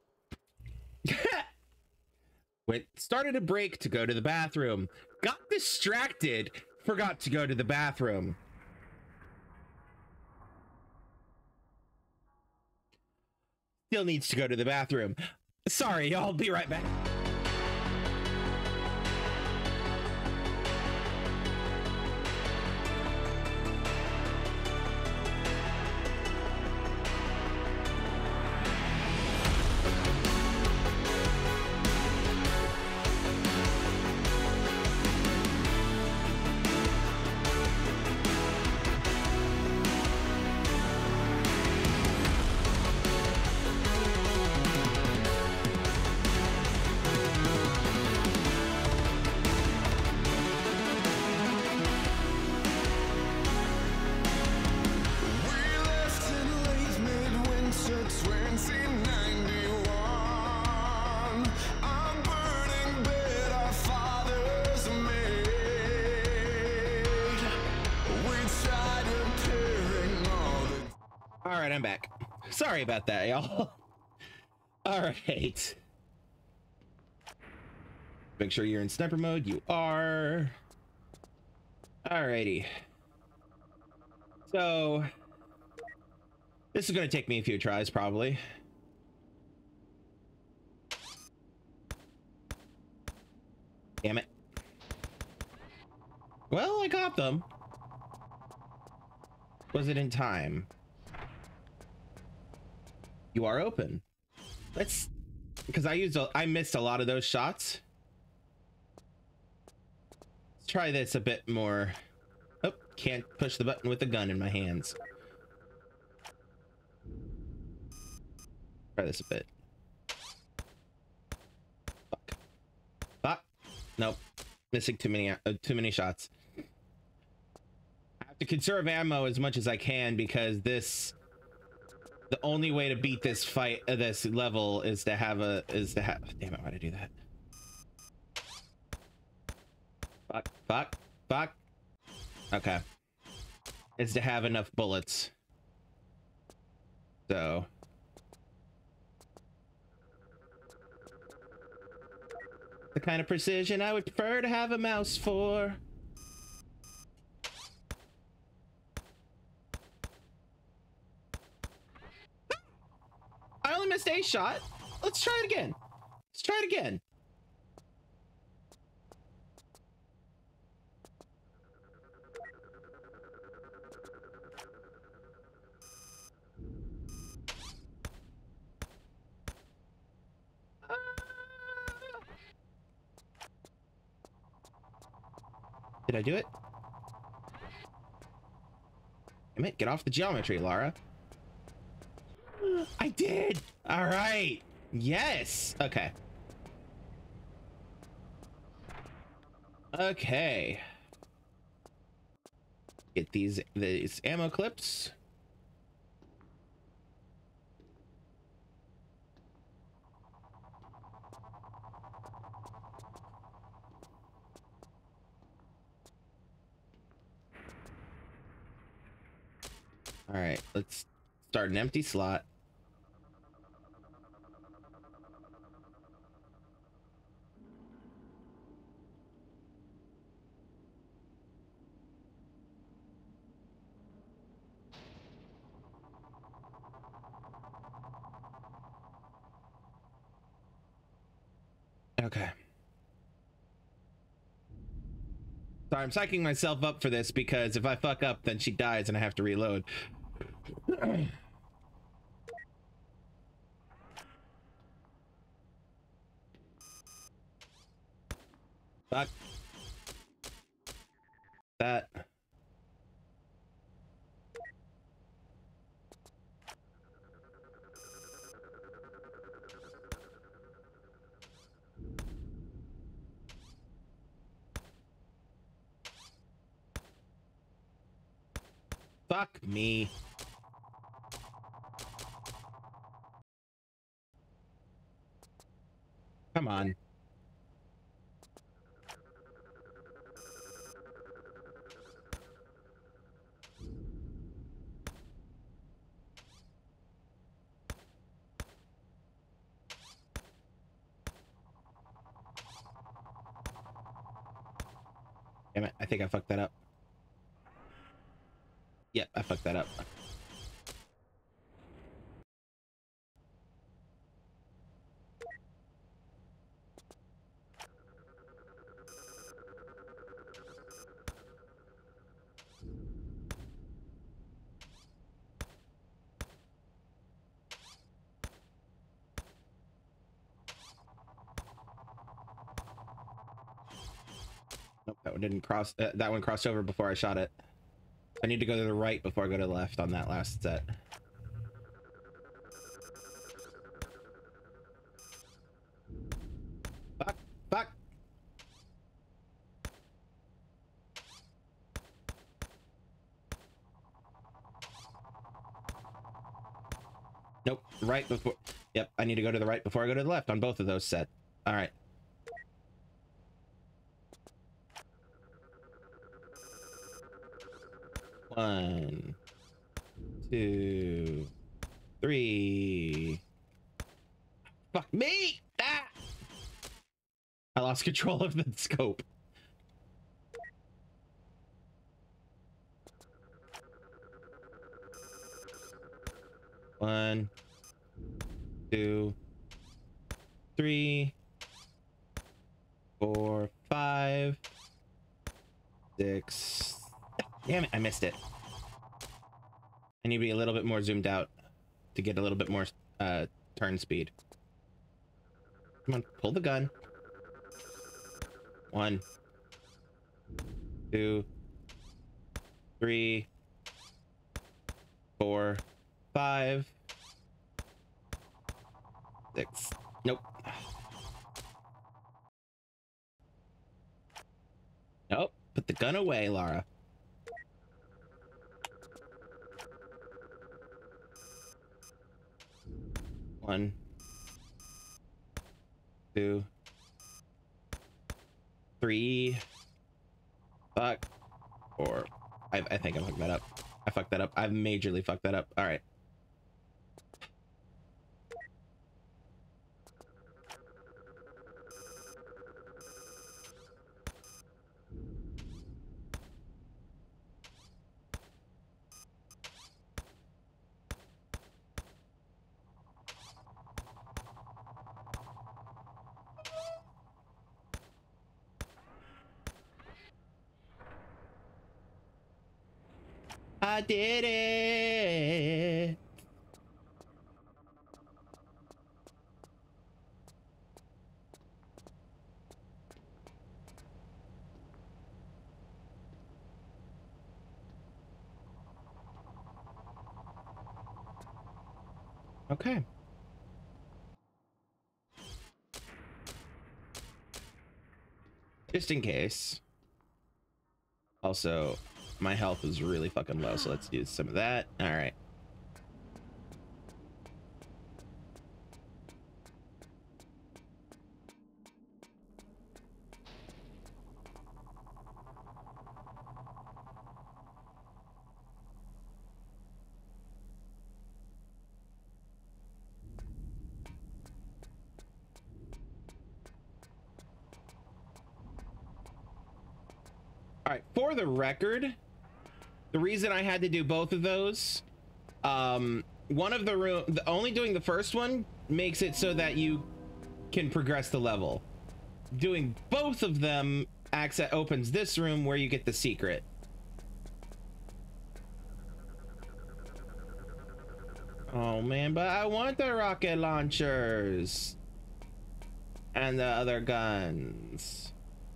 Went started a break to go to the bathroom. Got distracted. Forgot to go to the bathroom. Still needs to go to the bathroom. Sorry, I'll be right back. All right, I'm back. Sorry about that, y'all. All right. Make sure you're in sniper mode. You are. Alrighty. So this is going to take me a few tries, probably. Damn it. Well, I got them. Was it in time? You are open. Let's, because I used a, I missed a lot of those shots. Let's try this a bit more. Oh, can't push the button with the gun in my hands. Try this a bit. Fuck. Fuck. Nope. Missing too many, uh, too many shots. I have to conserve ammo as much as I can because this. The only way to beat this fight, uh, this level, is to have a, is to have, damn it, why'd I do that? Fuck, fuck, fuck. Okay. Is to have enough bullets. So. The kind of precision I would prefer to have a mouse for. I only missed a shot. Let's try it again. Let's try it again. Uh... Did I do it? Damn it, get off the geometry, Lara. I did. All right. Yes. Okay. Okay. Get these these ammo clips. All right, let's start an empty slot. Okay. Sorry, I'm psyching myself up for this because if I fuck up, then she dies and I have to reload. Fuck. That. Fuck me. Come on. Damn it, I think I fucked that up. Yep, I fucked that up. Nope, that one didn't cross. Uh, that one crossed over before I shot it. I need to go to the right before I go to the left on that last set. Fuck, fuck. Nope, right before. Yep, I need to go to the right before I go to the left on both of those sets. All right. One, two, three. Fuck me! Ah! I lost control of the scope. One, two, three, four, five, six. Damn it, I missed it. I need to be a little bit more zoomed out to get a little bit more uh, turn speed. Come on, pull the gun. One, two, three, four, five, six. Nope. Nope. Put the gun away, Lara. One, two, three, fuck, four. I, I think I fucked that up. I fucked that up. I've majorly fucked that up. All right. I did it. Okay. Just in case. Also, my health is really fucking low, so let's use some of that. All right. All right, for the record, the reason I had to do both of those, um, one of the room, the, only doing the first one makes it so that you can progress the level. Doing both of them access opens this room where you get the secret. Oh man, but I want the rocket launchers and the other guns.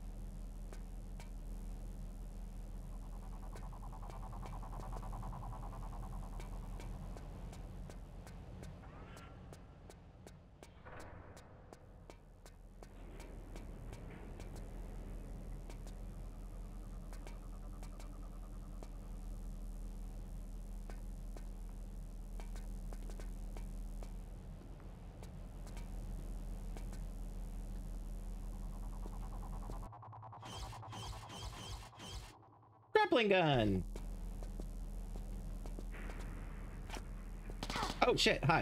Grappling gun. Oh shit, hi.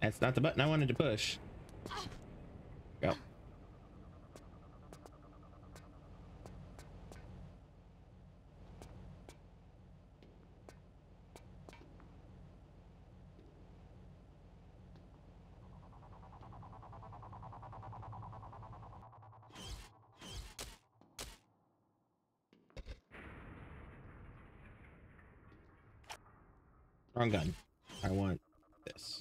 That's not the button I wanted to push. Go. Wrong gun. I want this.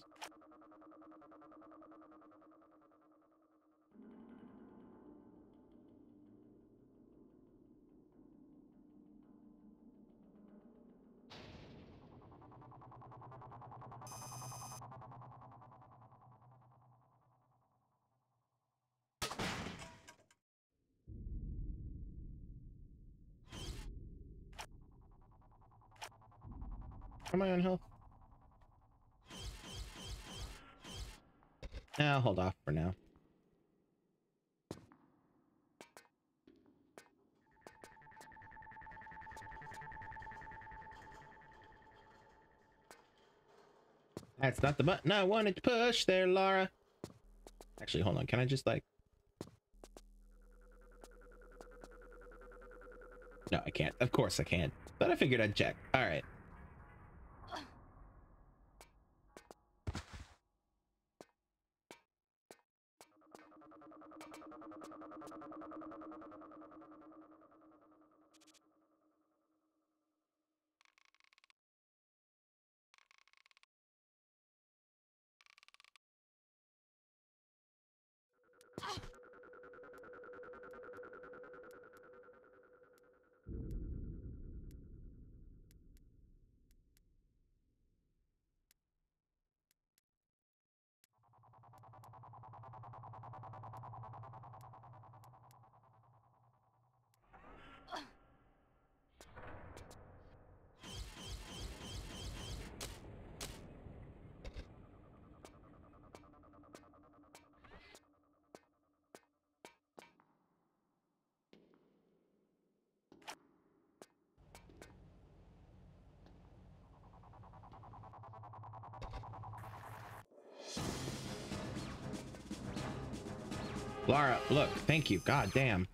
Am I on health? I'll hold off for now. That's not the button I wanted to push there, Laura. Actually, hold on. Can I just like... No, I can't. Of course I can't. But I figured I'd check. All right. Laura, look, thank you. God damn.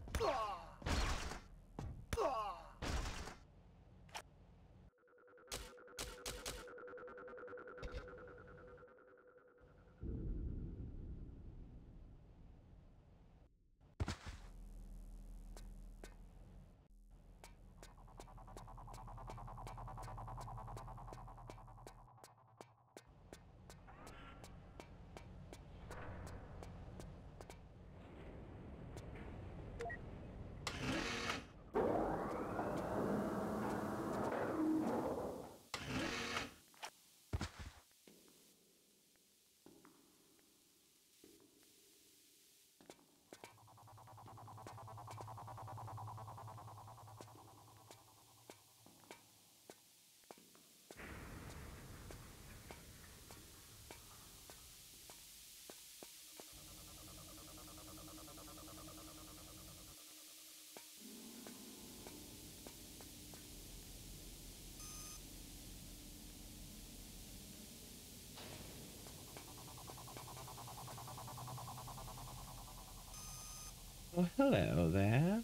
Oh, hello there.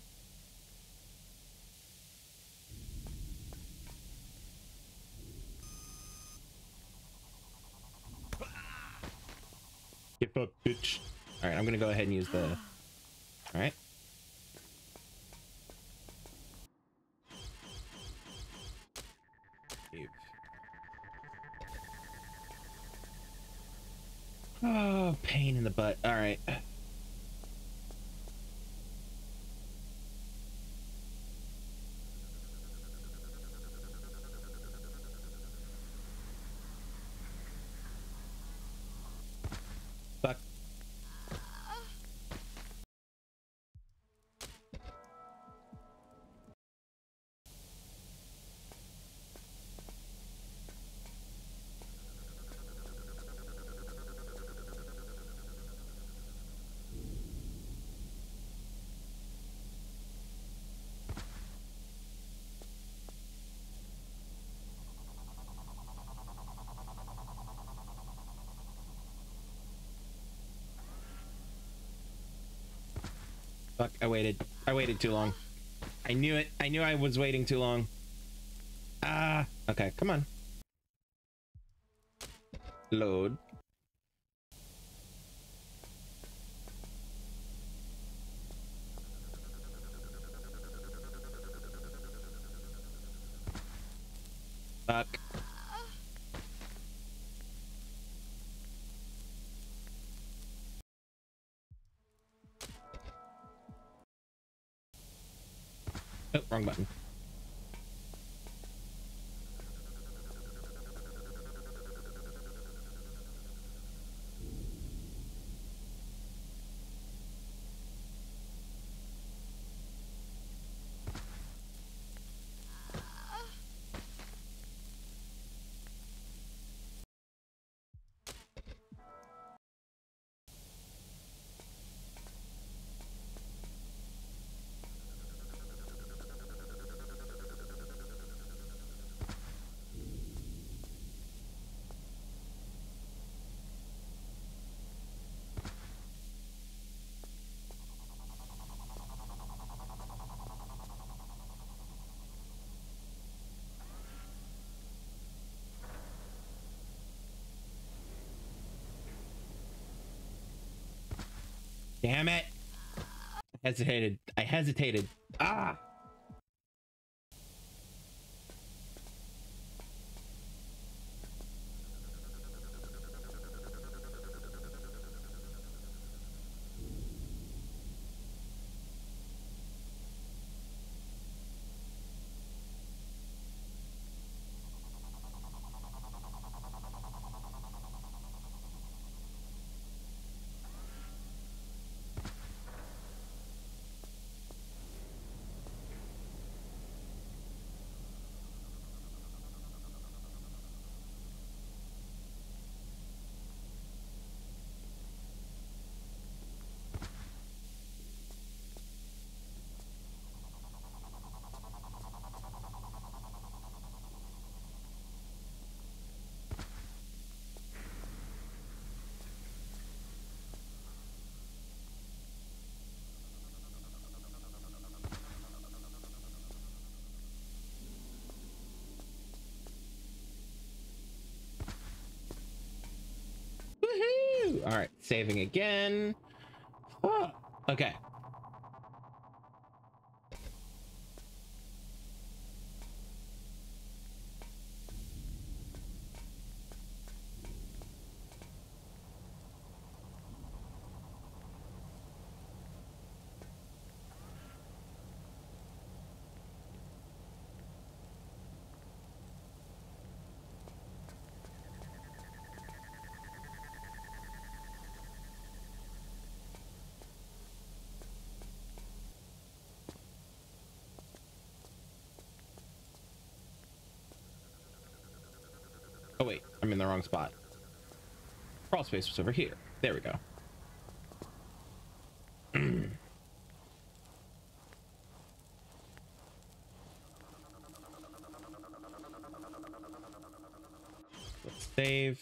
Get up, bitch. All right, I'm gonna go ahead and use the. All right. Save. Oh, pain in the butt. All right. Fuck. Fuck, I waited. I waited too long. I knew it. I knew I was waiting too long. Ah, okay, come on. Load. Fuck. Oh, wrong button. Damn it. I hesitated. I hesitated. Ah. Woohoo! All right, saving again. Oh, okay. Oh wait, I'm in the wrong spot. Crawl space was over here. There we go. Let's save.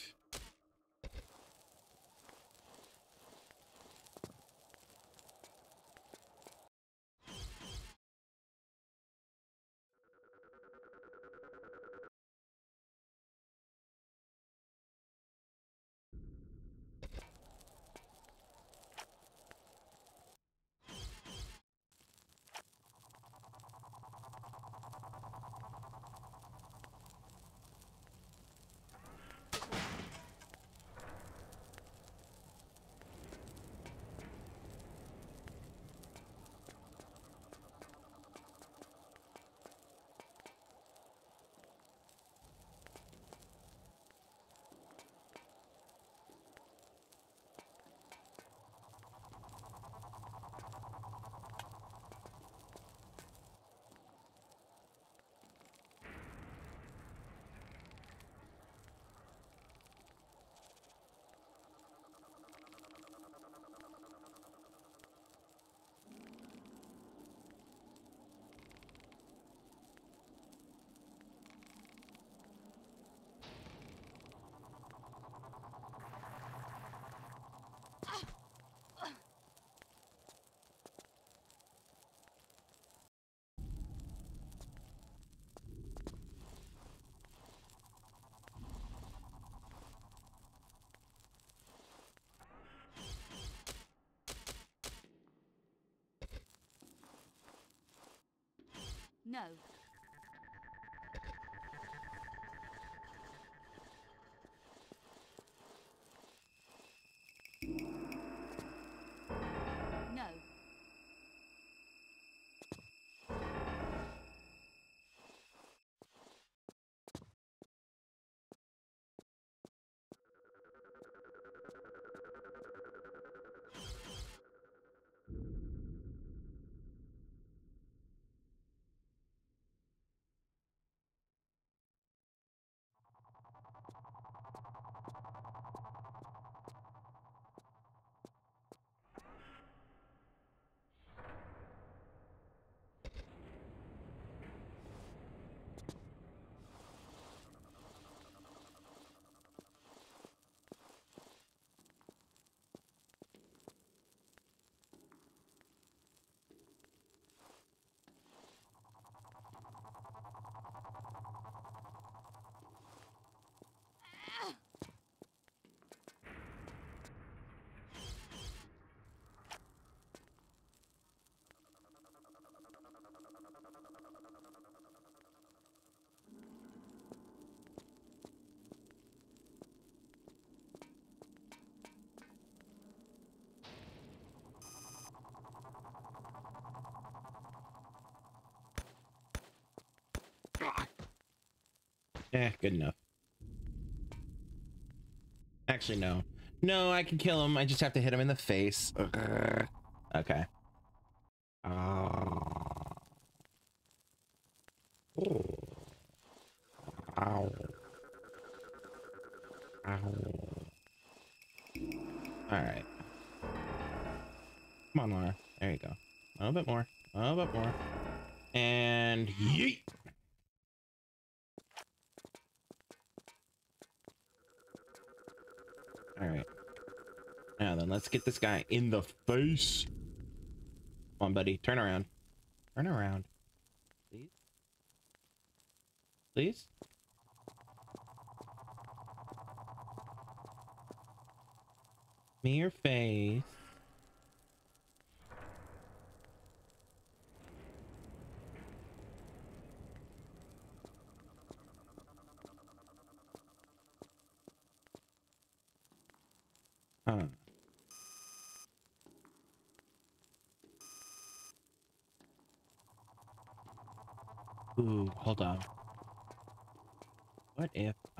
No. No. Eh, good enough. Actually, no. No, I can kill him. I just have to hit him in the face. Ugh. Okay. Oh. Ow. Ow. Alright. Come on, Laura. There you go. A little bit more. A little bit more. And yeet! Alright. Now then, let's get this guy in the face. Come on, buddy. Turn around. Turn around. Please? Please? Me your face. Huh. Ooh, hold on. What if I...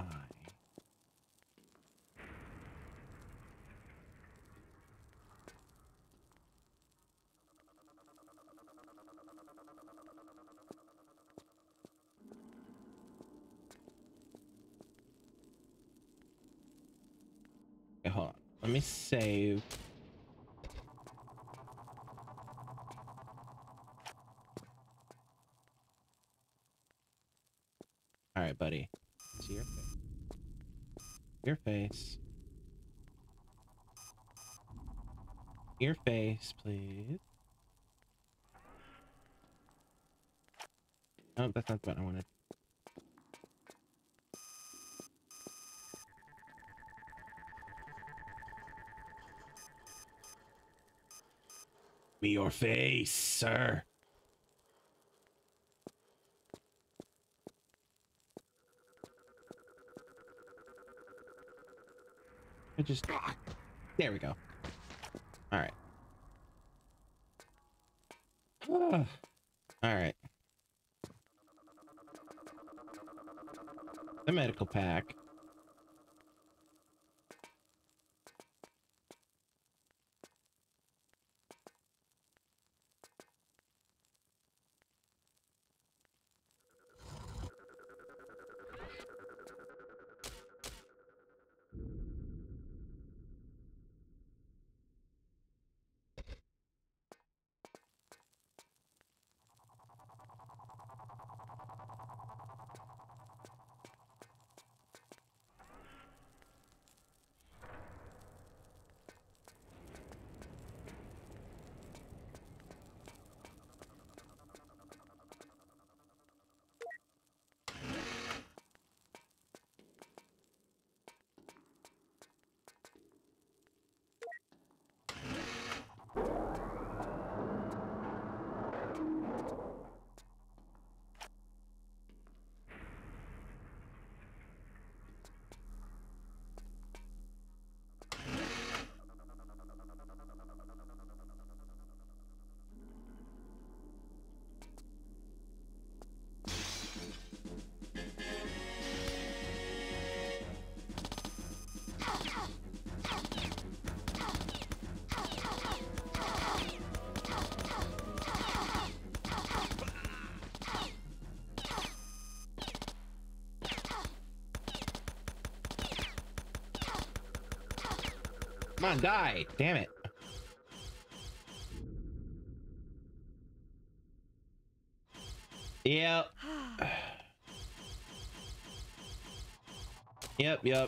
Okay, hold on. Let me save. All right, buddy. See your face. Your face. Your face, please. Oh, that's not what I wanted. Me your face, sir. I just... There we go. All right. All right. The medical pack. Come on, die. Damn it. Yep. Yep, yep.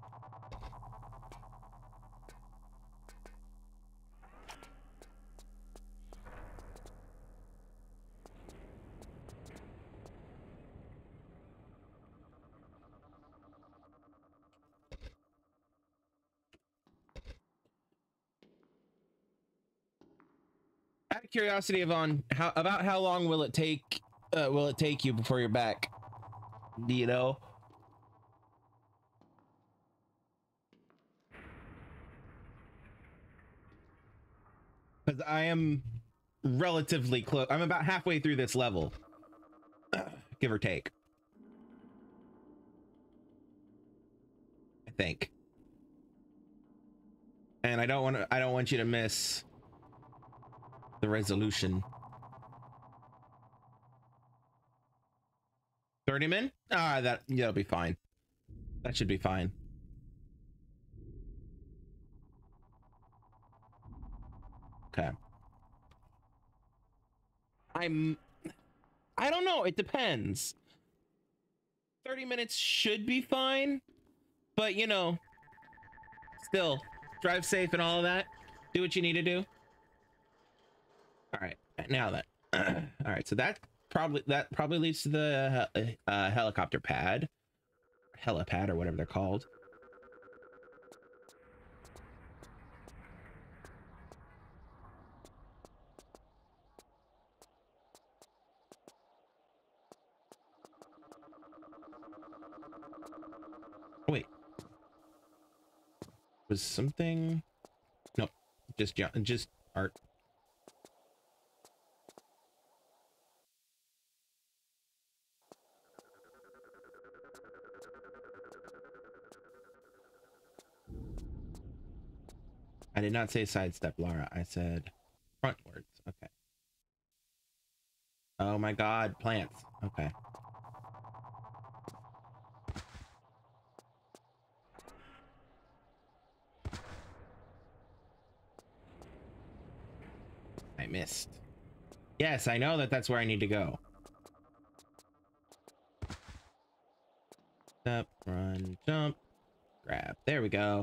Out of curiosity, Yvonne, how about how long will it take uh, will it take you before you're back? Do you know? Because I am relatively close. I'm about halfway through this level, give or take. I think. And I don't want to. I don't want you to miss the resolution. thirty min? Ah, that yeah, that'll be fine. That should be fine. Okay. I'm I don't know, it depends. thirty minutes should be fine, but you know, still drive safe and all of that. Do what you need to do. All right, now that all right, so that probably that probably leads to the uh, uh, helicopter pad, helipad, or whatever they're called. Wait, was something? No, just just art. I did not say sidestep, Laura. I said frontwards. Okay. Oh my God, plants. Okay. I missed. Yes, I know that that's where I need to go. Step, run, jump, grab. There we go.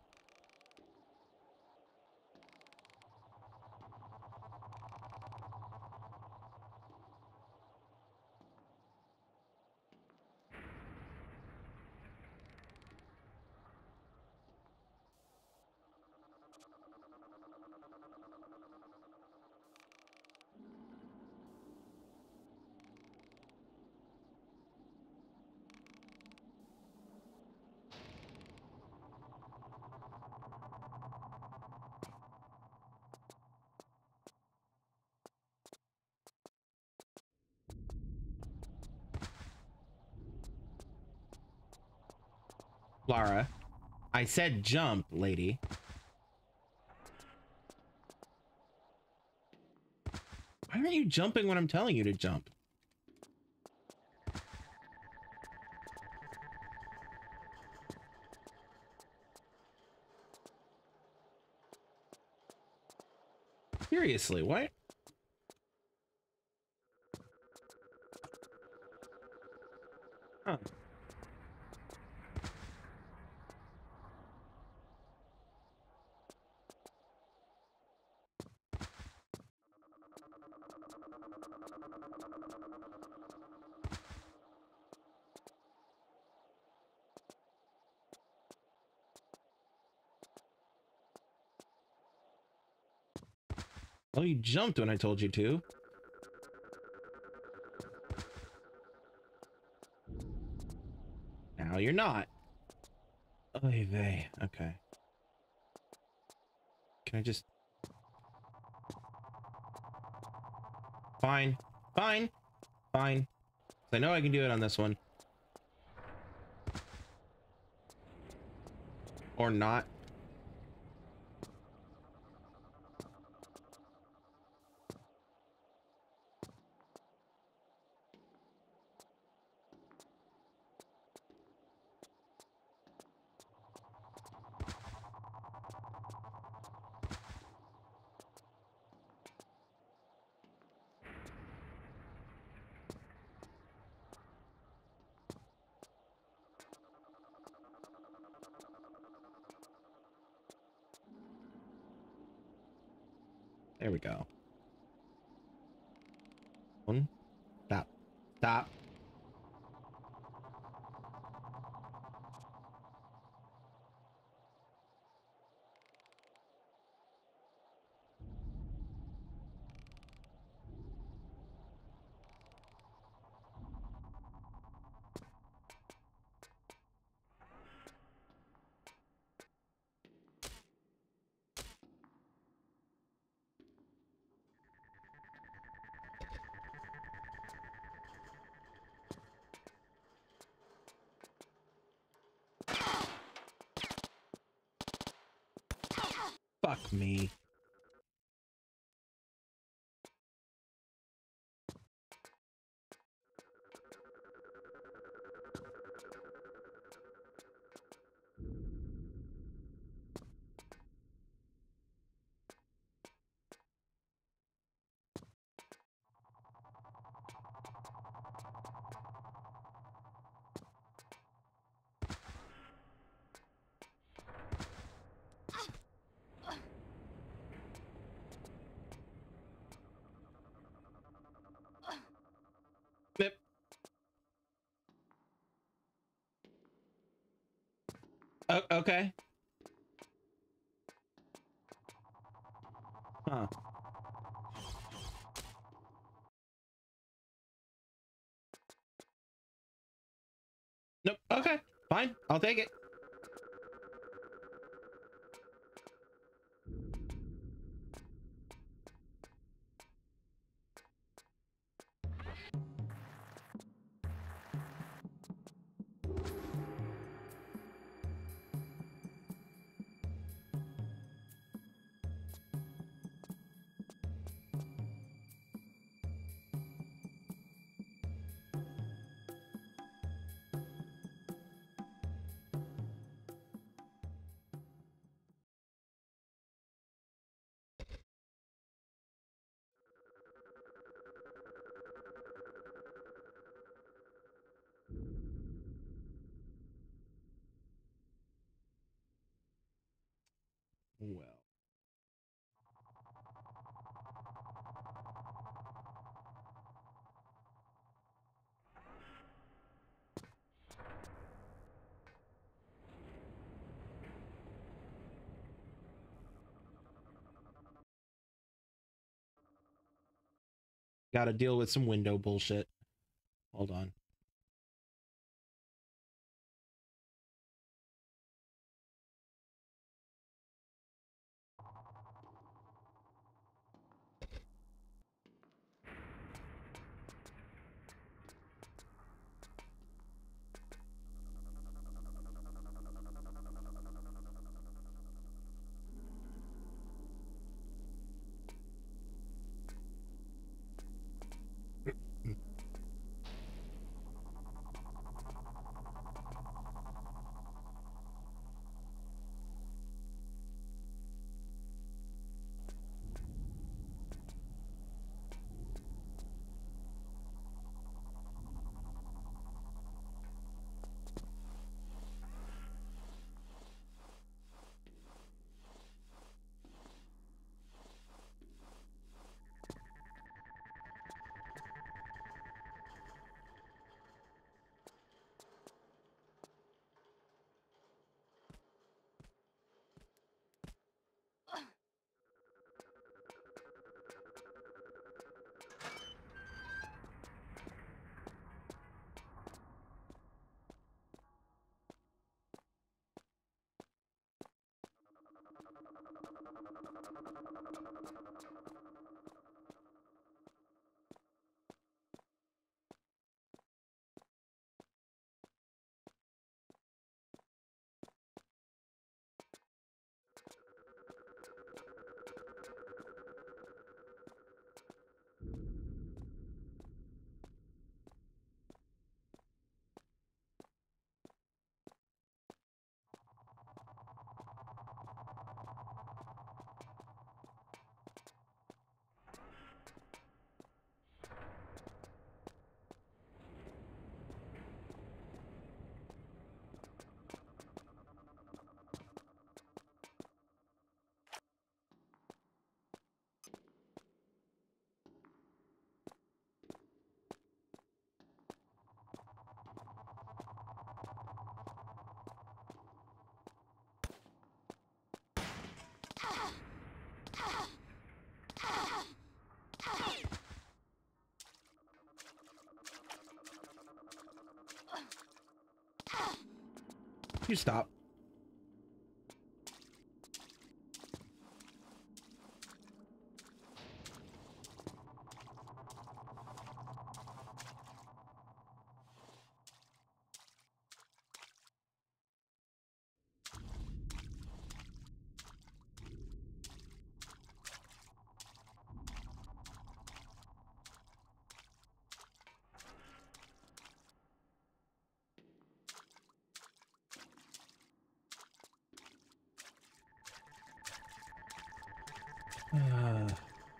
Lara, I said jump, lady. Why aren't you jumping when I'm telling you to jump? Seriously, what? Huh. Oh, you jumped when I told you to. Now you're not. Oy vey. Okay. Can I just... Fine. Fine. Fine. I know I can do it on this one. Or not. There we go. One. Stop. Stop. Fuck me. Yep. Oh, okay. Huh. Nope. Okay. Fine. I'll take it. Well. Gotta deal with some window bullshit. Hold on. You stop. Uh.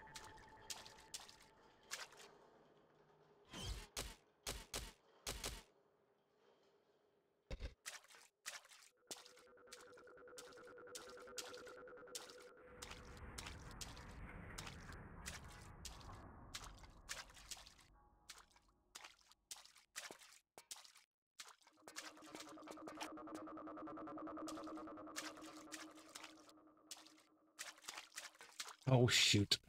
Oh, shoot.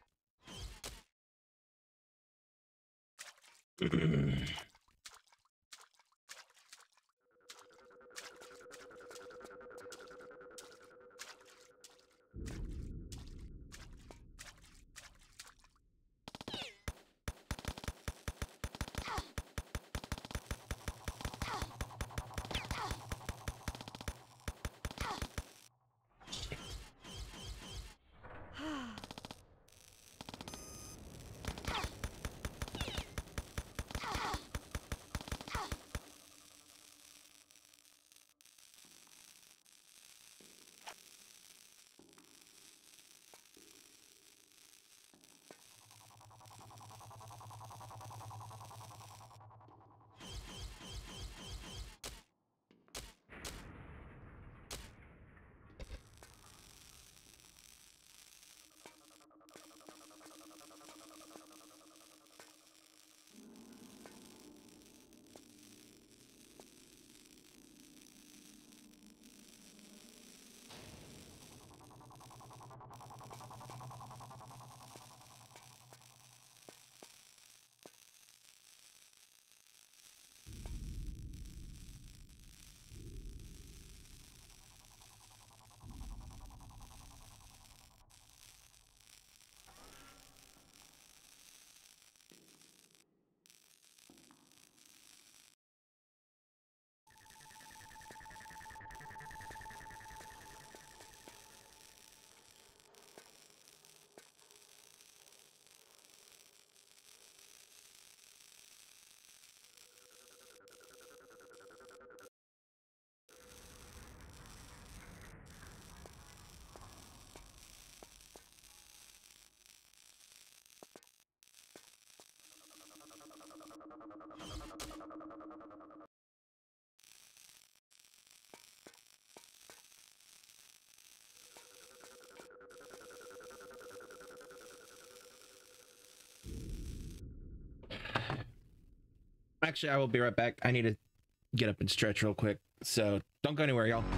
Actually, I will be right back. I need to get up and stretch real quick. So don't go anywhere, y'all.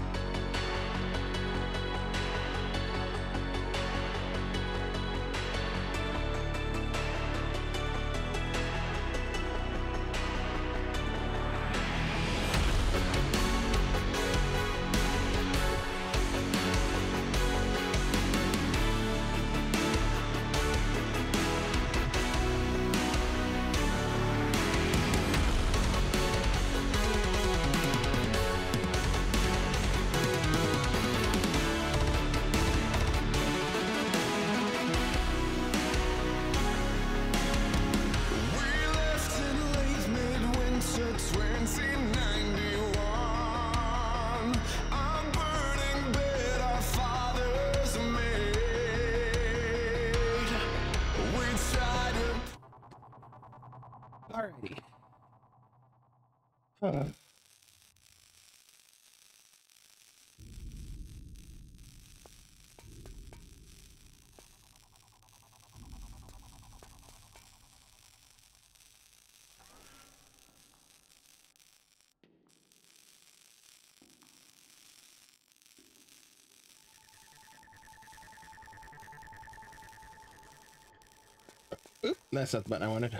Alrighty. Huh. Oop, that's not the button I wanted.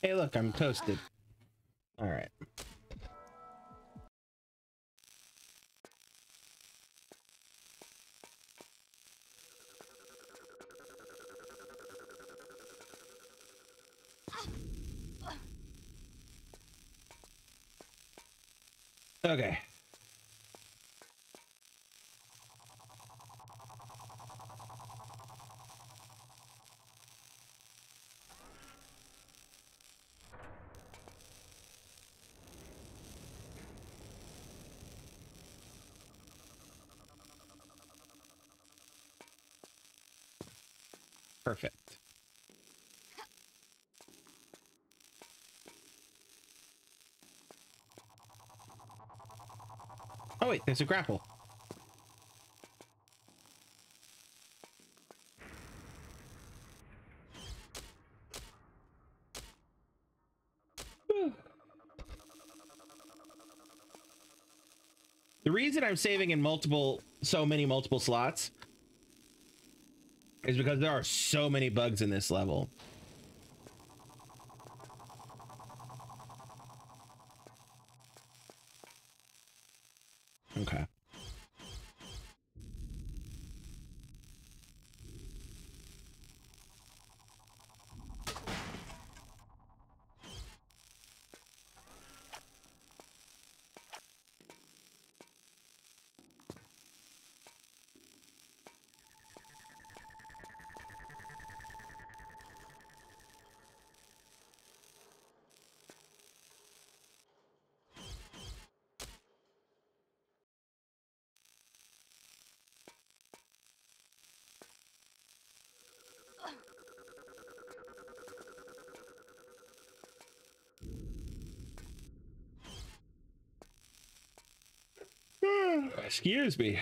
Hey, look, I'm toasted. All right. Okay. Perfect. Oh wait, there's a grapple. The reason I'm saving in multiple, so many multiple slots is because there are so many bugs in this level. Okay. Excuse me.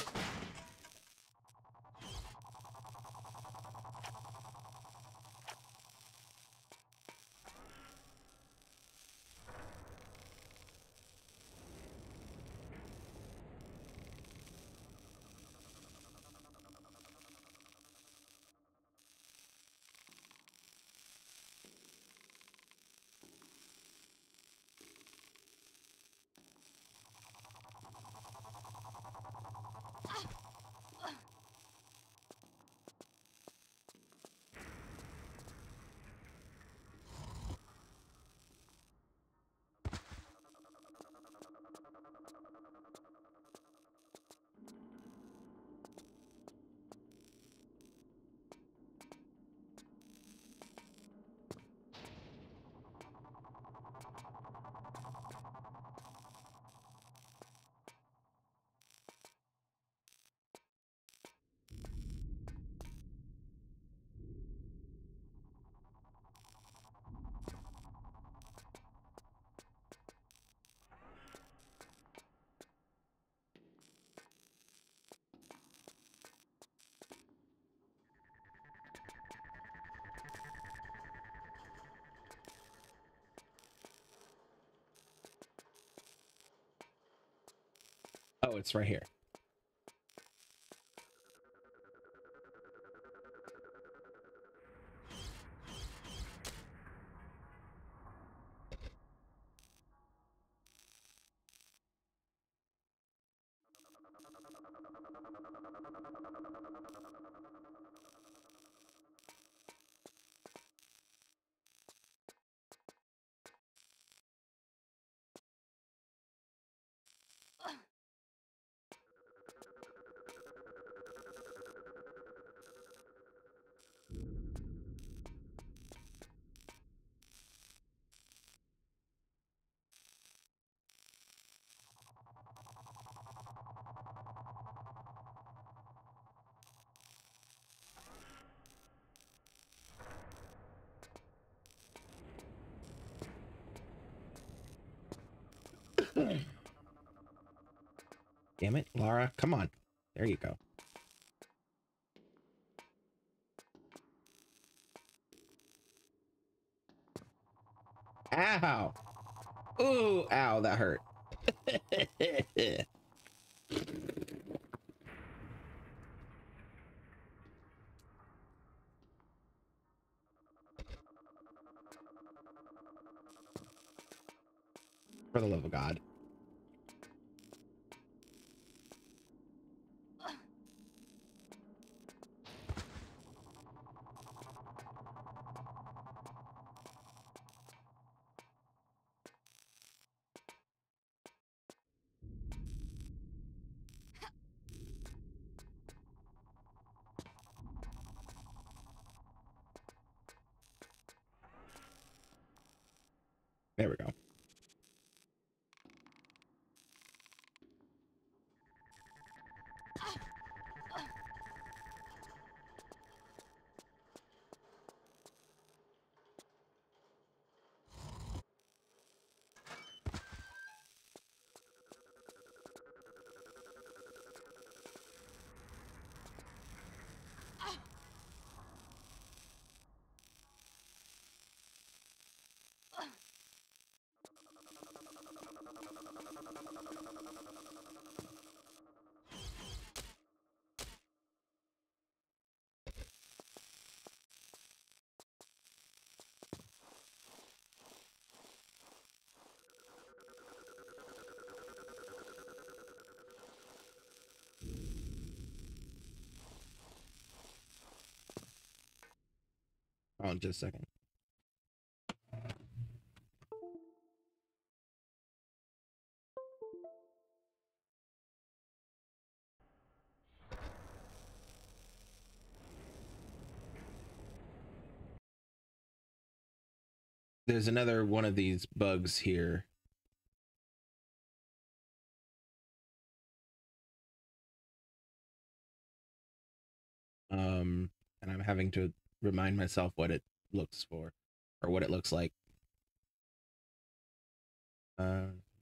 Oh, it's right here. Damn it, Lara. Come on. There you go. Ow. Ooh, ow, that hurt. For the love of God. There we go. Oh, just a second. There's another one of these bugs here. Um, and I'm having to remind myself what it looks for, or what it looks like. Uh,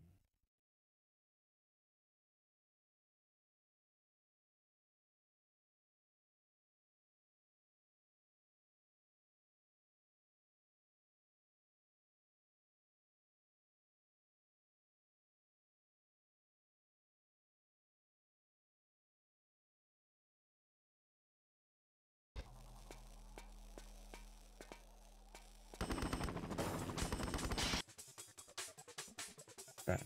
right.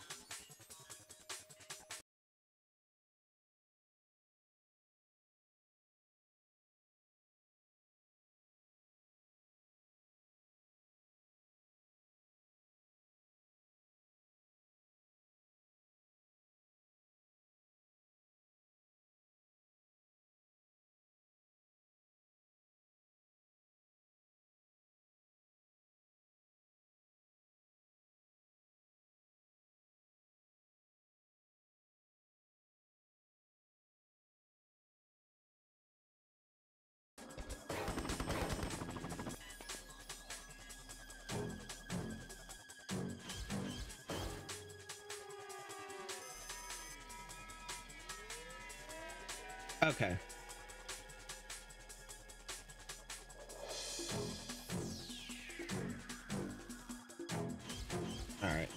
Okay. All right.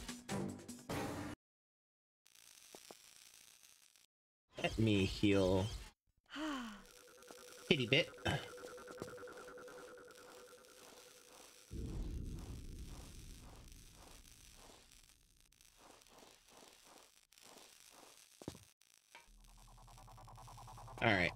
Let me heal. Kitty bit. All right.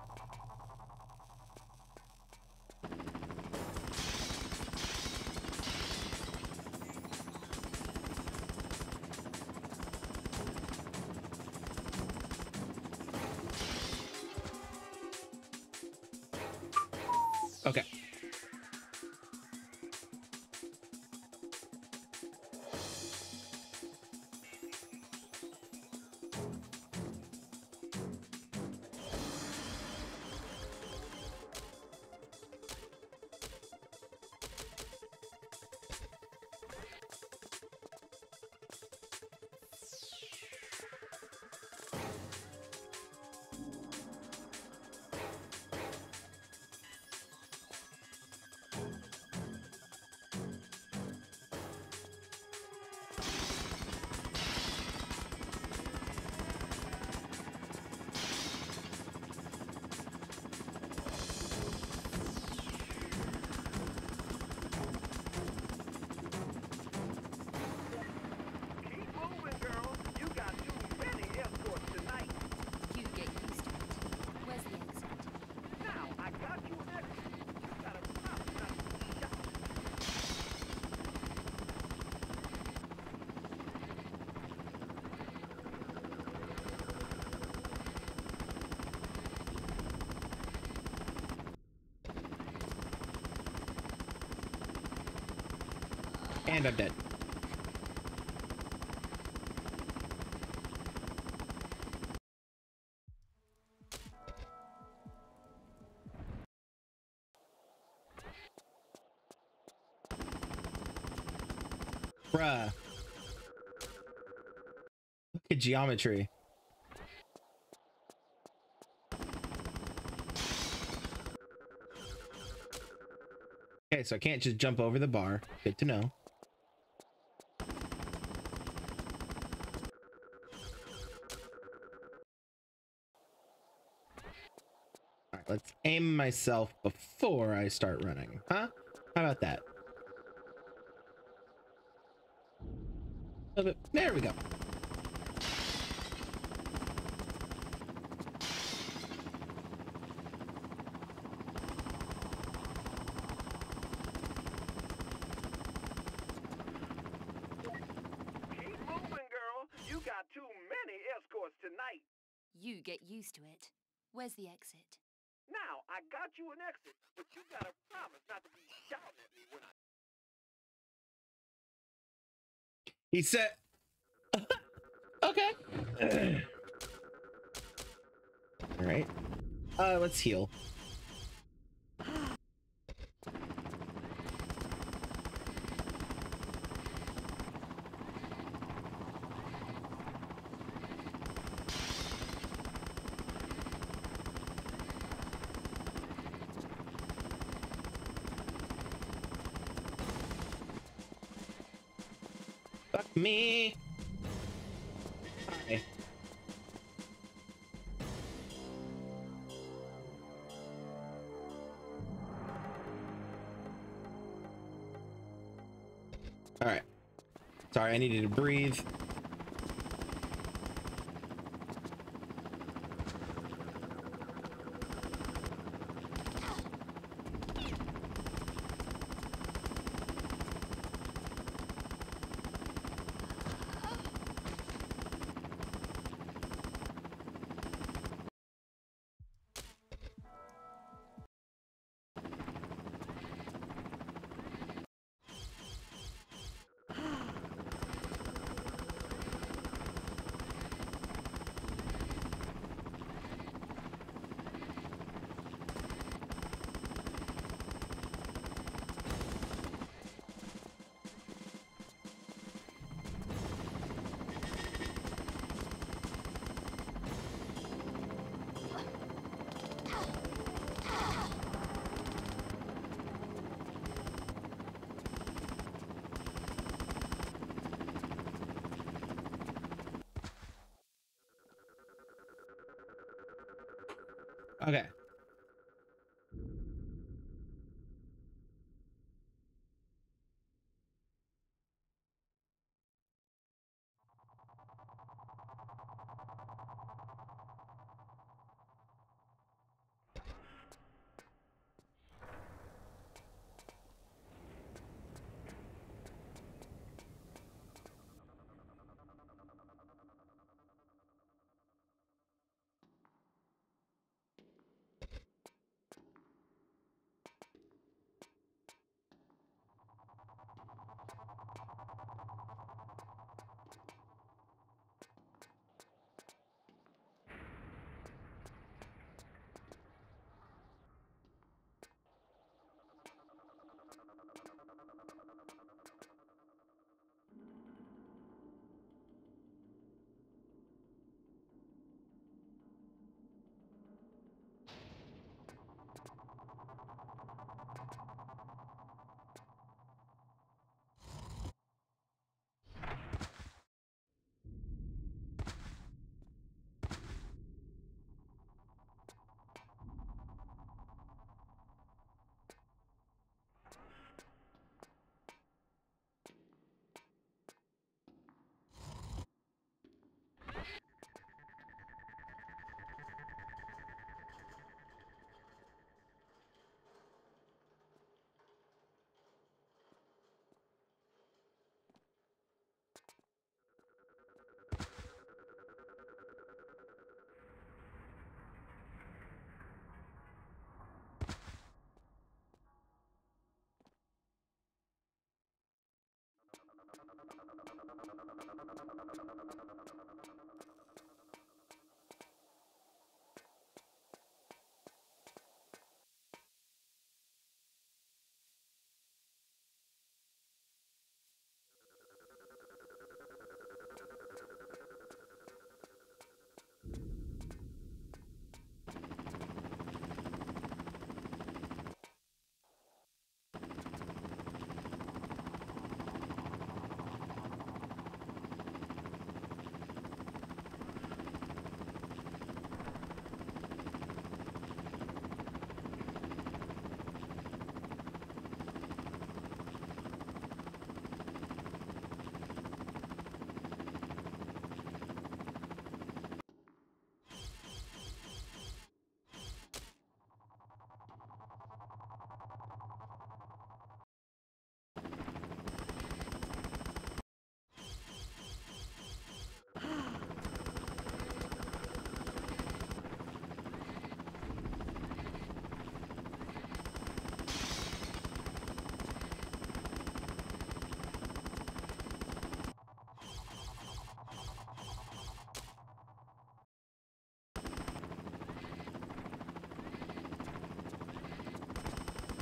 Okay. And I'm dead. Bruh. Look at geometry. Okay, so I can't just jump over the bar. Good to know. All right, let's aim myself before I start running. Huh? How about that? A little bit. There we go. Keep moving, girl. You got too many escorts tonight. You get used to it. Where's the exit? Now, I got you an exit, but you gotta promise not to be shouting at me when I... He said, okay. All right. Uh, let's heal. Fuck me. Hi. All right. Sorry, I needed to breathe. Okay.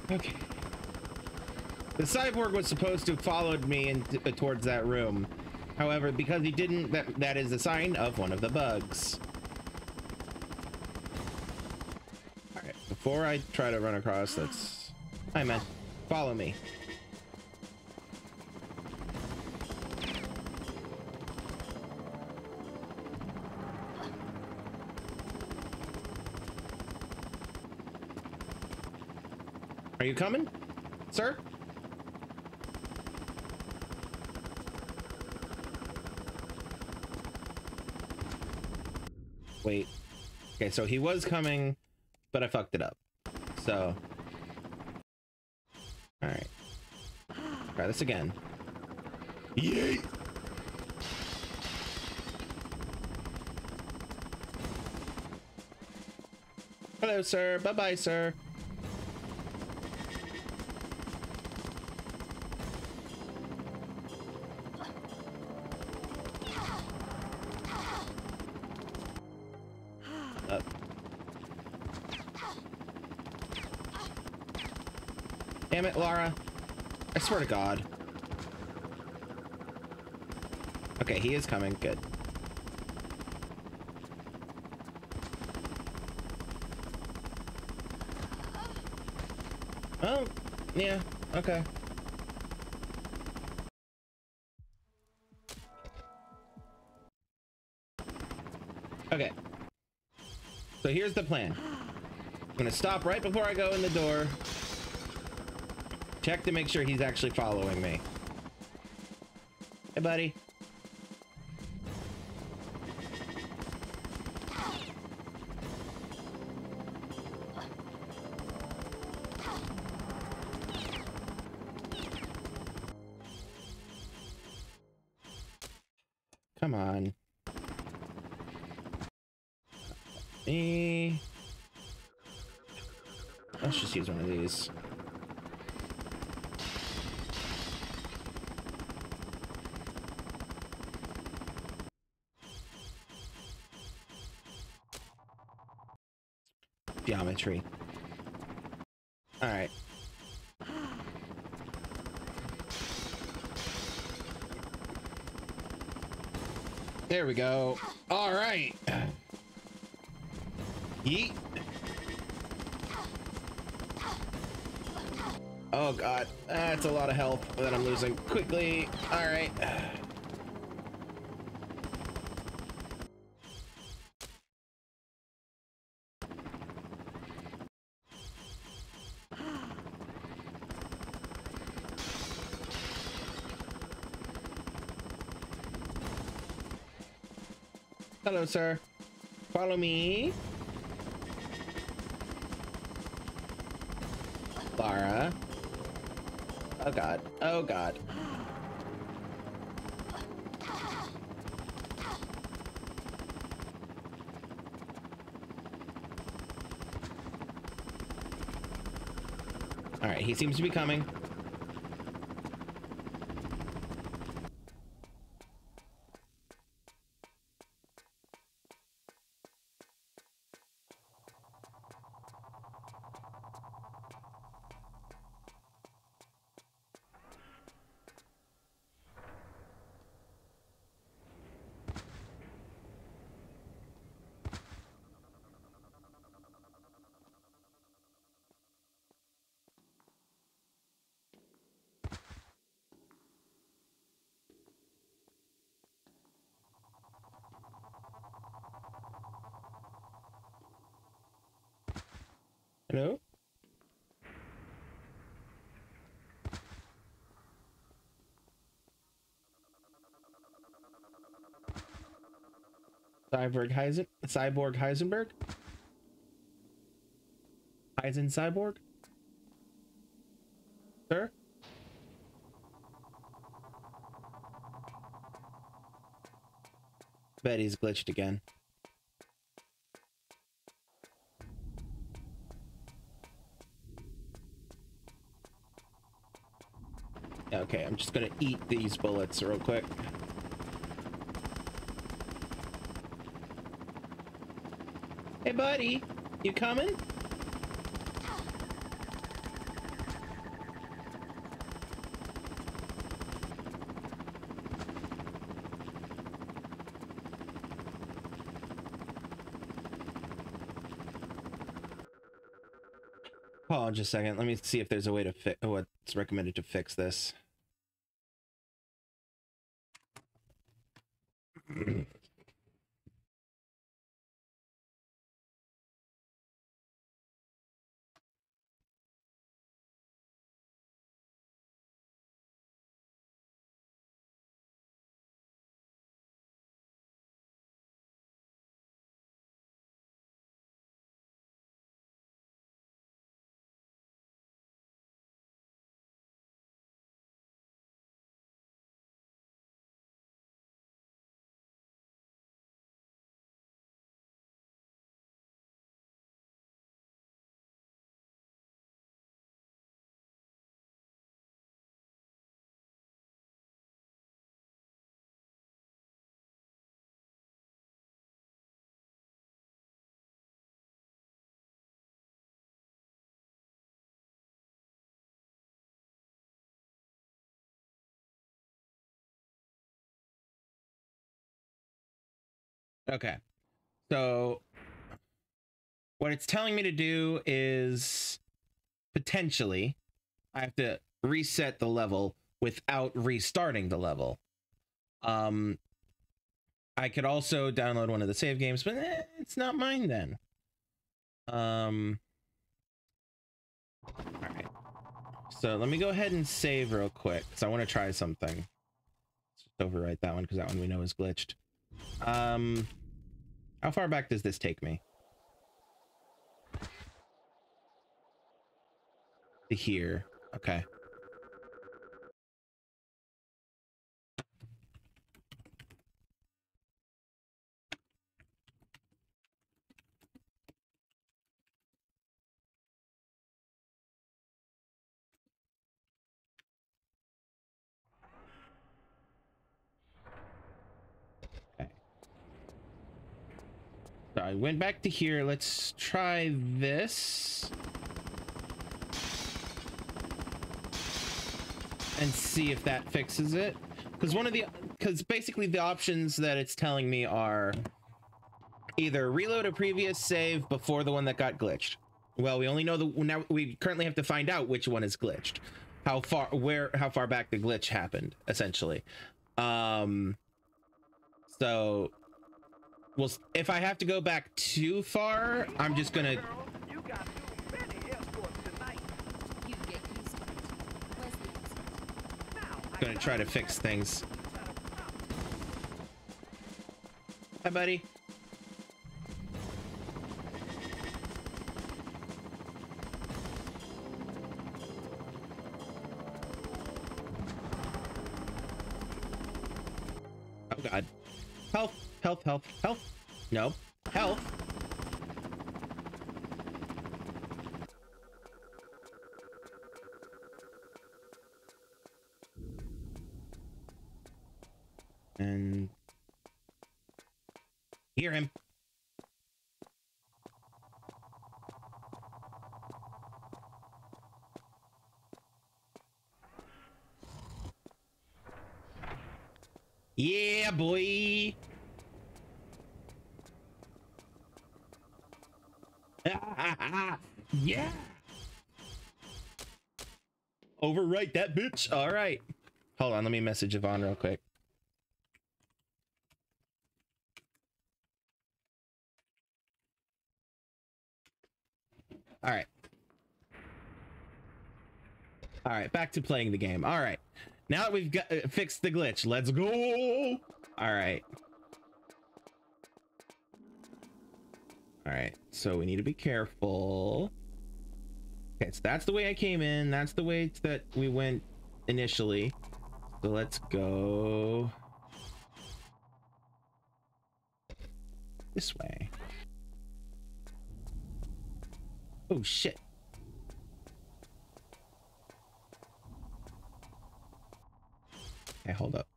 Okay. The cyborg was supposed to have followed me in uh, towards that room. However, because he didn't, that, that is a sign of one of the bugs. Alright, before I try to run across, let's... Hi, man. Follow me. Are you coming, sir? Wait. Okay, so he was coming, but I fucked it up. So. Alright. Try this again. Yay! Hello, sir. Bye-bye, sir. Up. Damn it, Lara. I swear to God. Okay, he is coming. Good. Oh, yeah. Okay. Okay. So here's the plan. I'm gonna stop right before I go in the door. Check to make sure he's actually following me. Hey, buddy. Come on. Me. Let's just use one of these. Geometry. All right. There we go. All right. Yeet. Oh God, that's a lot of health that I'm losing quickly. All right. Hello, sir. Follow me. Lara. Oh God. Oh God. All right, he seems to be coming. Hello? Cyborg Heisen Cyborg Heisenberg? Heisen Cyborg? Sir? Bet he's glitched again. Okay, I'm just gonna eat these bullets real quick. Hey, buddy, you coming? Hold on just a second. Let me see if there's a way to fix what's recommended to fix this. Okay, so what it's telling me to do is potentially I have to reset the level without restarting the level. Um, I could also download one of the save games, but eh, it's not mine then. Um, all right. So let me go ahead and save real quick because I want to try something. Let's just overwrite that one because that one we know is glitched. Um, how far back does this take me? To here. Okay. Okay. So I went back to here. Let's try this. And see if that fixes it. Because one of the, because basically the options that it's telling me are either reload a previous save before the one that got glitched. Well, we only know the, now we currently have to find out which one is glitched. How far, where, how far back the glitch happened, essentially. Um, so, well, if I have to go back too far, I'm just gonna... Gonna try to fix things. Hi, buddy. Oh God. Health, health, health, health. No, health. And hear him. Yeah, boy. Yeah. Overwrite that bitch. All right. Hold on. Let me message Yvonne real quick. All right. All right. Back to playing the game. All right. Now that we've got uh, fixed the glitch, let's go. All right. All right. So we need to be careful. Okay. So that's the way I came in. That's the way that we went initially. So let's go this way. Oh, shit. Okay, hold up.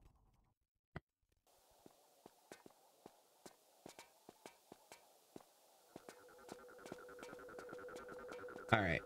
All right.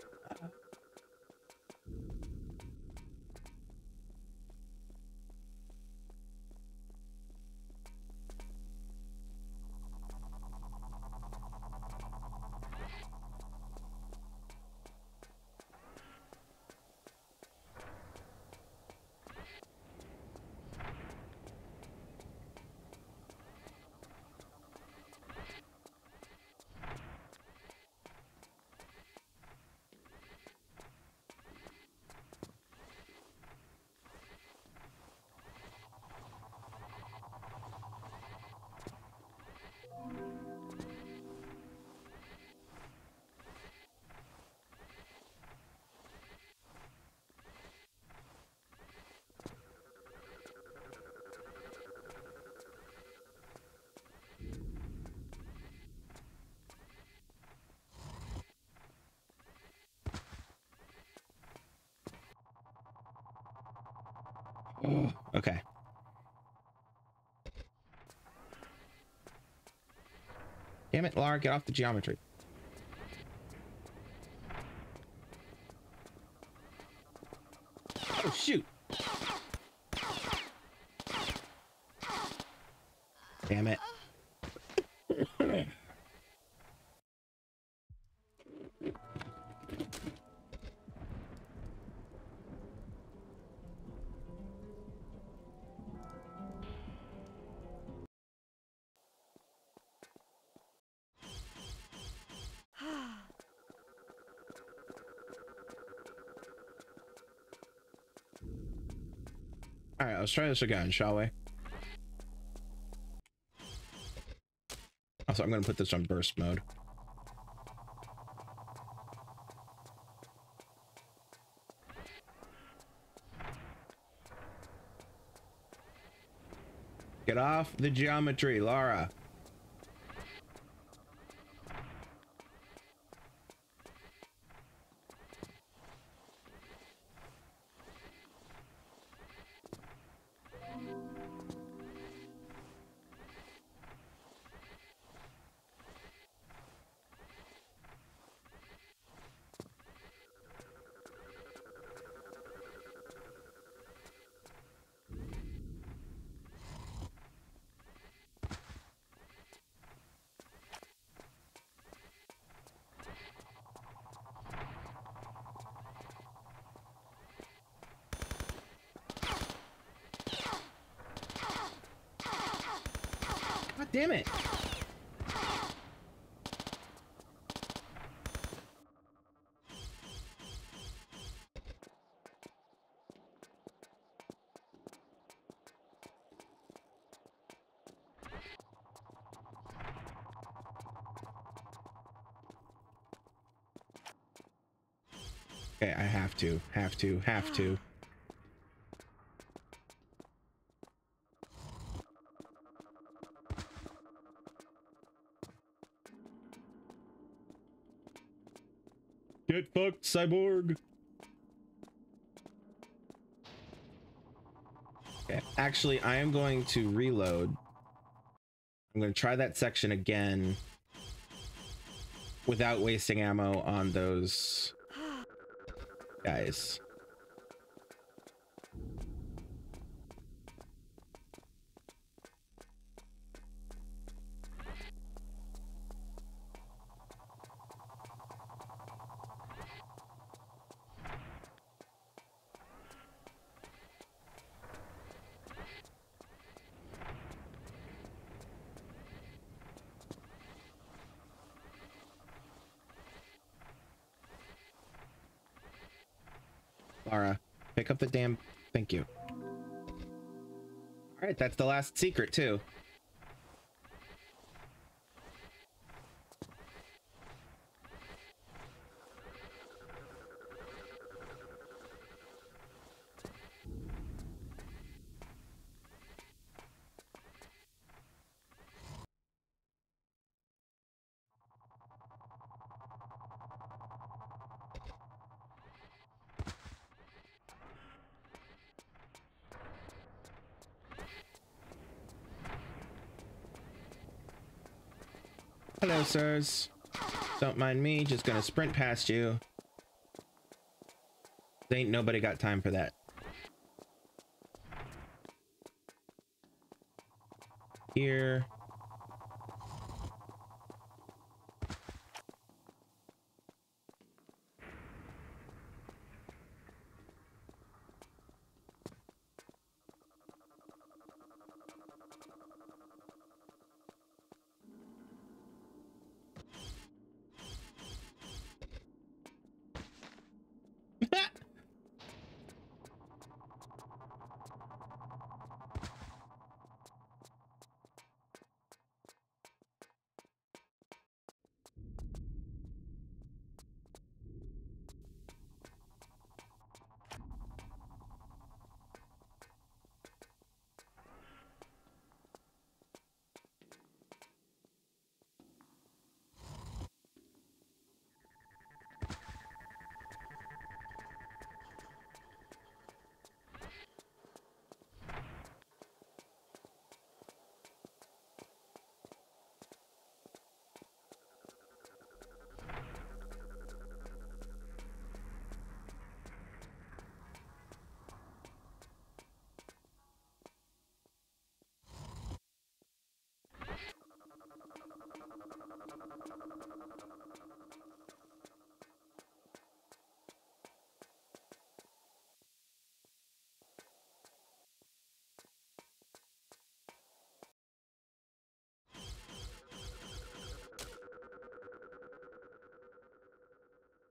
Oh, okay. Damn it, Lara, get off the geometry. Oh, shoot. Damn it. All right, let's try this again, shall we? Also, I'm going to put this on burst mode. Get off the geometry, Lara. God damn it. Okay, I have to, have to, have to. Get fucked, cyborg. Okay, actually, I am going to reload. I'm going to try that section again without wasting ammo on those guys. Lara, pick up the damn... Thank you. Alright, that's the last secret, too. Hello, sirs. Don't mind me, just gonna sprint past you. Ain't nobody got time for that. Here.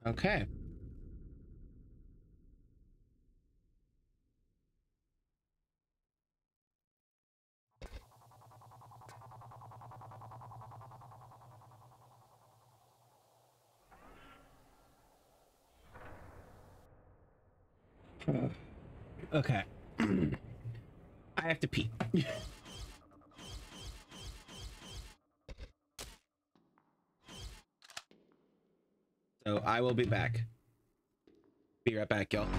Okay. Okay. I have to pee. So I will be back. Be right back, y'all.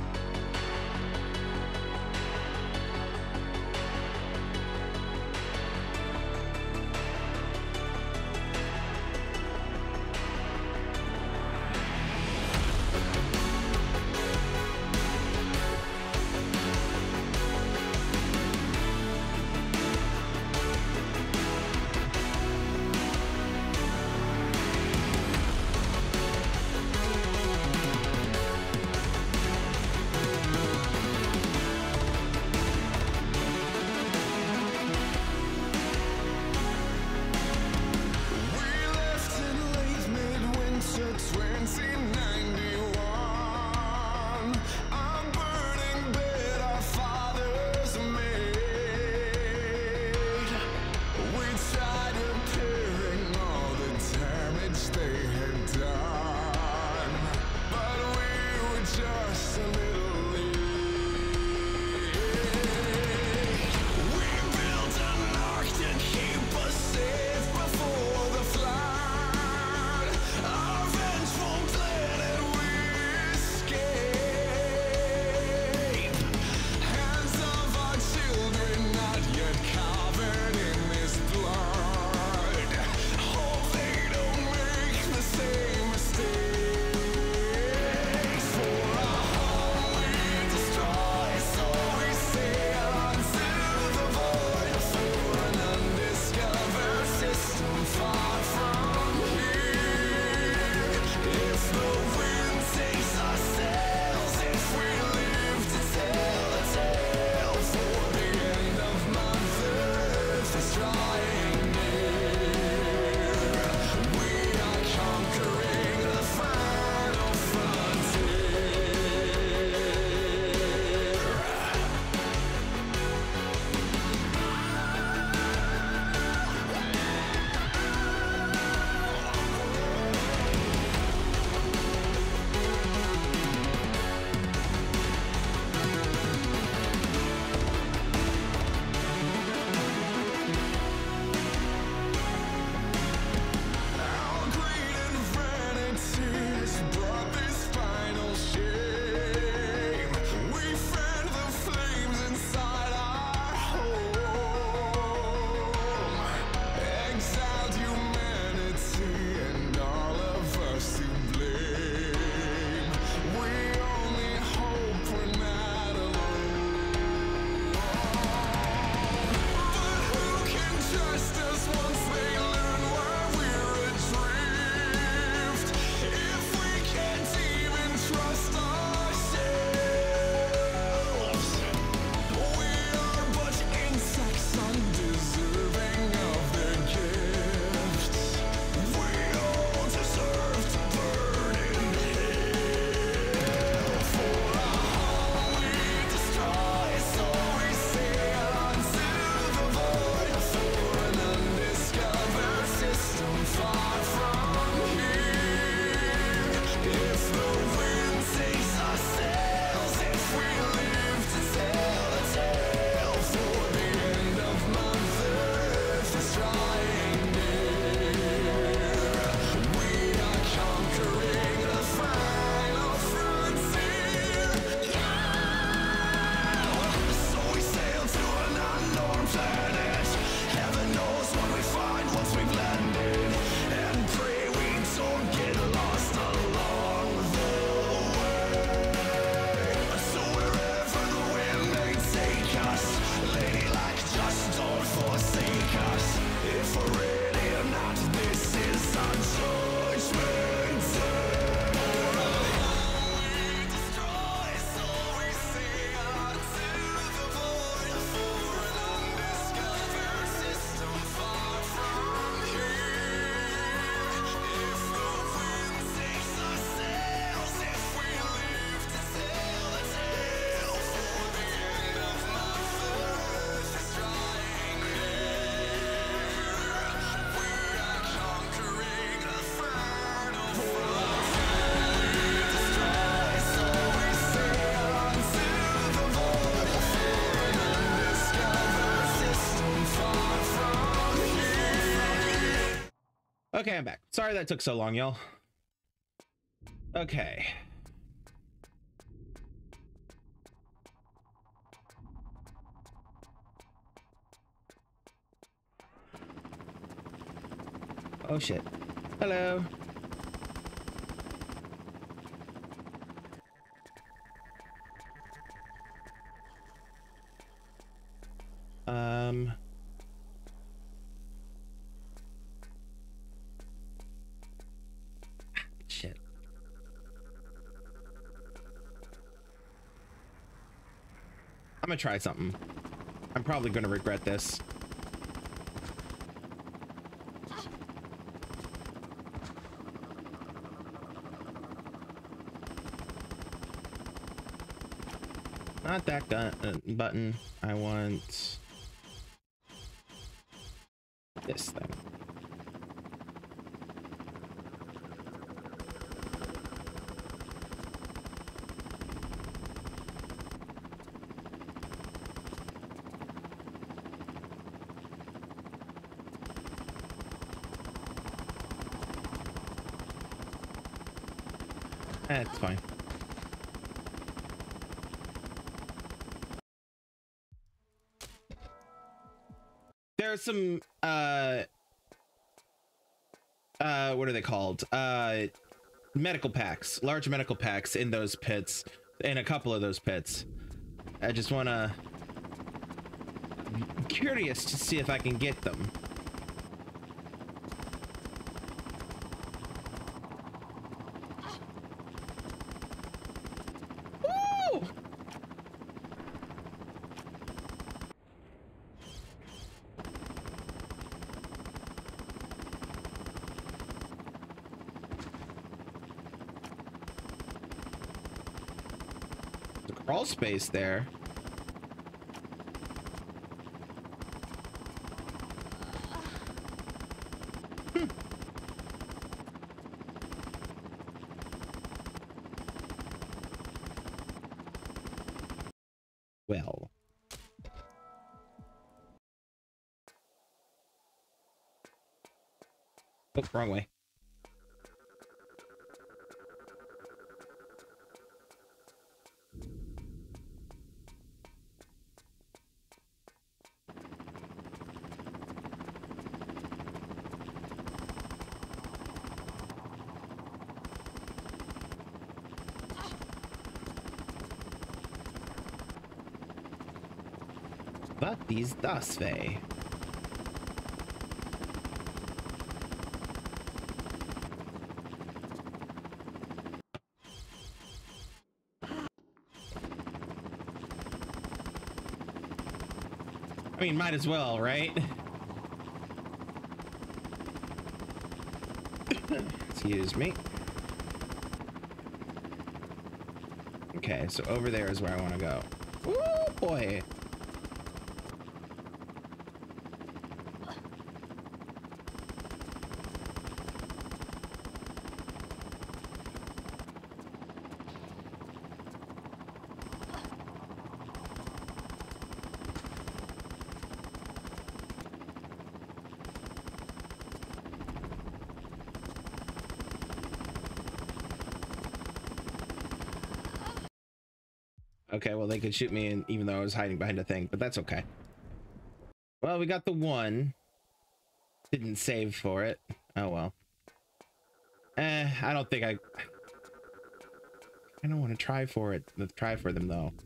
Our vengeful blade Okay, I'm back. Sorry that took so long, y'all. Okay. Oh shit. Hello. Um shit. I'm gonna try something. I'm probably gonna regret this. Not that gun uh, button. I want this thing. That's fine. There are some uh uh what are they called? Uh medical packs, large medical packs in those pits, in a couple of those pits. I just wanna I'm curious to see if I can get them. Crawl space there. Hmm. Well. Oh, wrong way. But these das way. I mean, might as well, right? Excuse me. Okay, so over there is where I want to go. Oh boy. Okay, well, they could shoot me in, even though I was hiding behind a thing, but that's okay. Well, we got the one. Didn't save for it. Oh, well. Eh, I don't think I... I don't want to try for it. Try for them, though.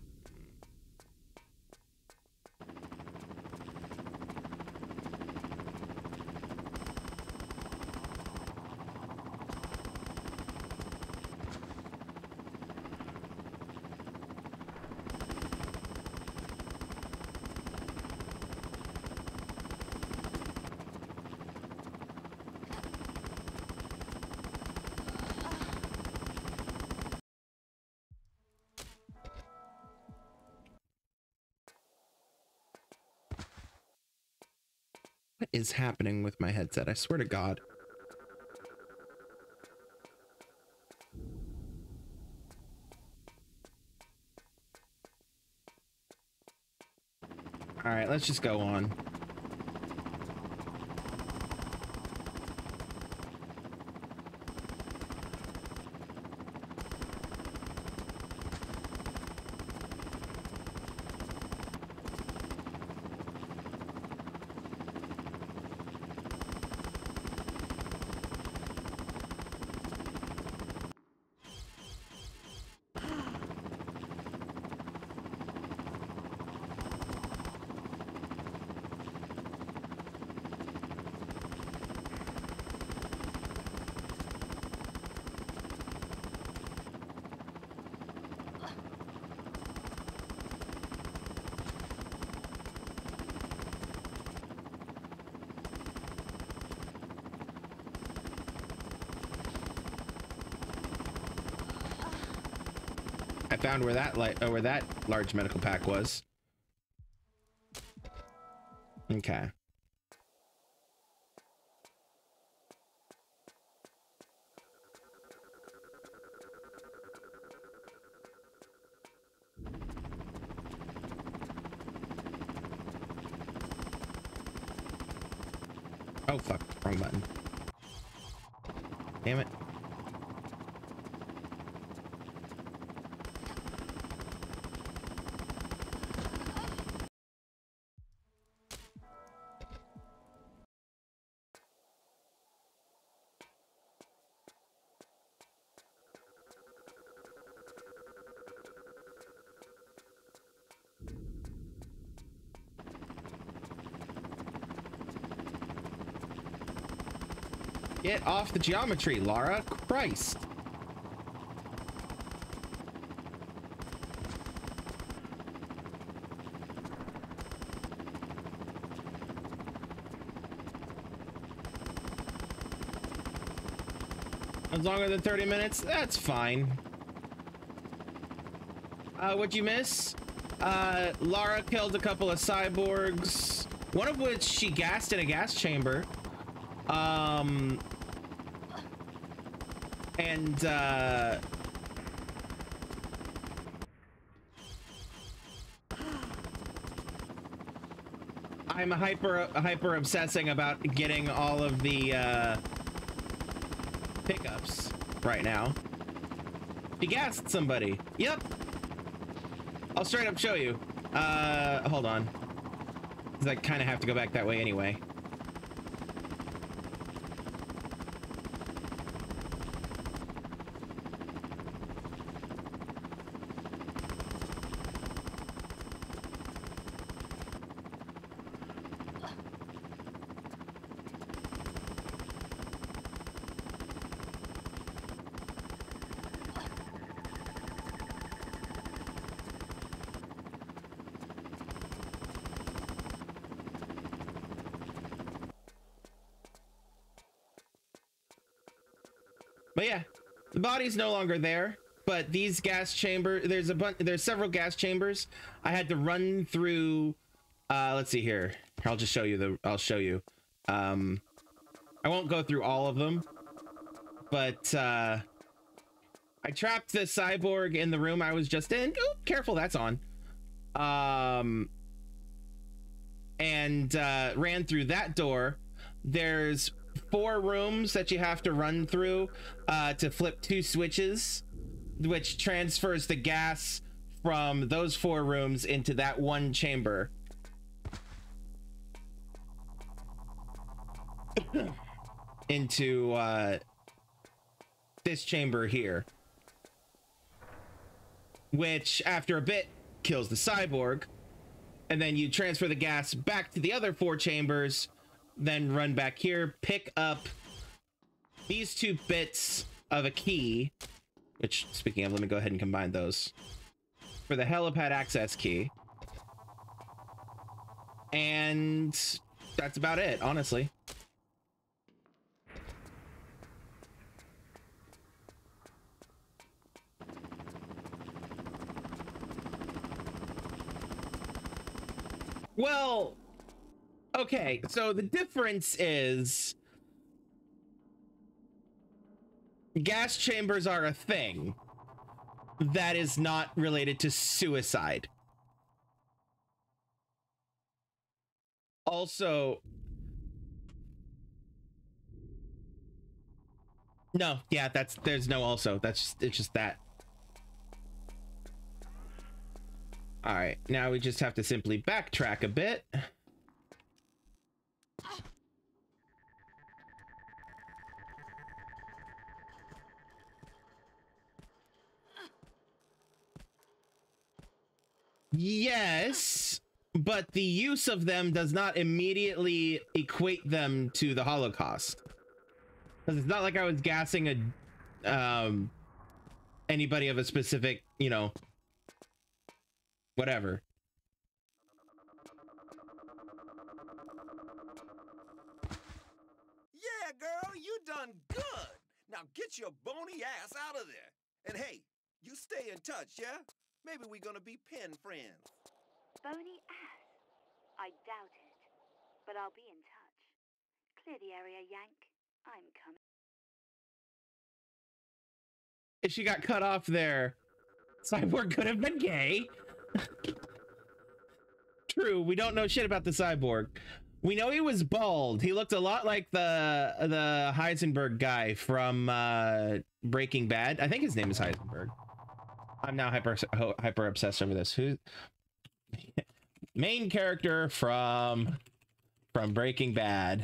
What is happening with my headset? I swear to God. All right, let's just go on. found where that light, oh, where that large medical pack was. Okay. Oh fuck, wrong button. Damn it. Get off the geometry, Lara. Christ. It's longer than thirty minutes. That's fine. Uh, what'd you miss? Uh, Lara killed a couple of cyborgs, one of which she gassed in a gas chamber. Um, and, uh, I'm hyper, hyper obsessing about getting all of the, uh, pickups right now. She gassed somebody. Yep. I'll straight up show you. Uh, hold on. 'Cause I kind of have to go back that way anyway. But yeah, the body's no longer there, but these gas chamber, there's a bunch, there's several gas chambers. I had to run through, uh, let's see here. I'll just show you the, I'll show you. Um, I won't go through all of them, but, uh, I trapped the cyborg in the room I was just in. Ooh, careful, that's on. Um, and, uh, ran through that door. There's four rooms that you have to run through uh, to flip two switches, which transfers the gas from those four rooms into that one chamber. into uh, this chamber here, which after a bit kills the cyborg, and then you transfer the gas back to the other four chambers, then run back here, pick up these two bits of a key, which, speaking of, let me go ahead and combine those for the helipad access key. And that's about it, honestly. Well, okay, so the difference is gas chambers are a thing that is not related to suicide. Also, no, yeah, that's, there's no also, that's just, it's just that. All right, now we just have to simply backtrack a bit. Yes, but the use of them does not immediately equate them to the Holocaust. Because it's not like I was gassing a um anybody of a specific, you know, whatever. Yeah, girl, you done good. Now get your bony ass out of there. And hey, You stay in touch, yeah? Maybe we're gonna be pen friends. Bony ass. I doubt it. But I'll be in touch. Clear the area, Yank. I'm coming. If she got cut off there, Cyborg could have been gay. True, we don't know shit about the Cyborg. We know he was bald. He looked a lot like the the Heisenberg guy from uh, Breaking Bad. I think his name is Heisenberg. I'm now hyper hyper obsessed over this. Who? Main character from from Breaking Bad.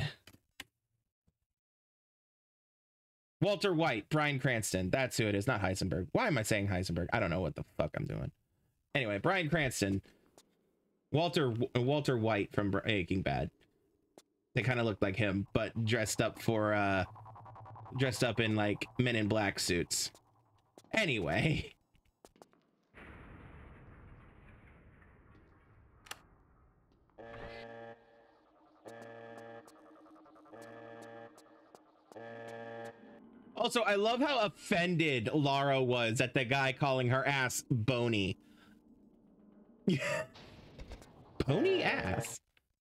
Walter White, Bryan Cranston. That's who it is, not Heisenberg. Why am I saying Heisenberg? I don't know what the fuck I'm doing. Anyway, Bryan Cranston. Walter Walter White from Breaking Bad. They kind of looked like him, but dressed up for uh dressed up in like Men in Black suits. Anyway. Also, I love how offended Lara was at the guy calling her ass bony. Bony ass.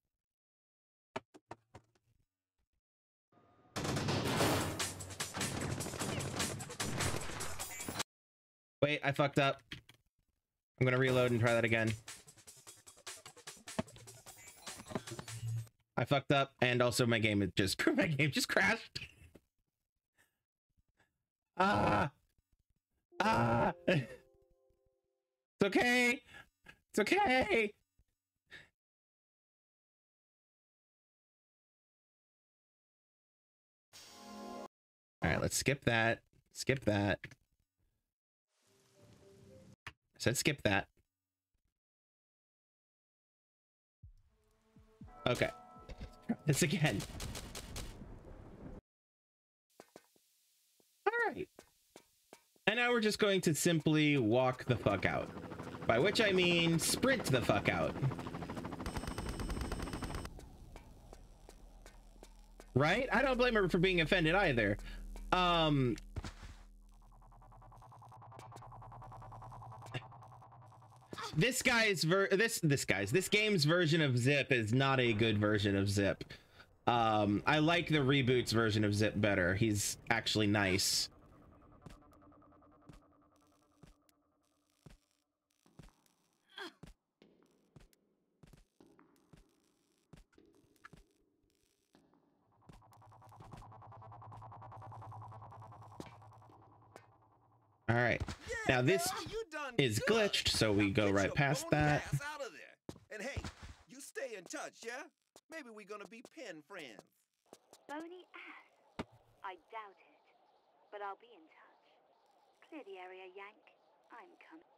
Wait, I fucked up. I'm gonna reload and try that again. I fucked up, and also my game it just my game just crashed. Ah, ah. It's okay. It's okay. All right, let's skip that. Skip that. I said skip that. Okay. This again. All right. And now we're just going to simply walk the fuck out. By which I mean sprint the fuck out. Right? I don't blame her for being offended either. Um... This guy's ver this this guy's this game's version of Zip is not a good version of Zip. Um, I like the reboot's version of Zip better. He's actually nice. All right. Now this is glitched, so we go right past that. And hey, you stay in touch, yeah? Maybe we're gonna be pen friends. Bony ass. I doubt it. But I'll be in touch. Clear the area, Yank. I'm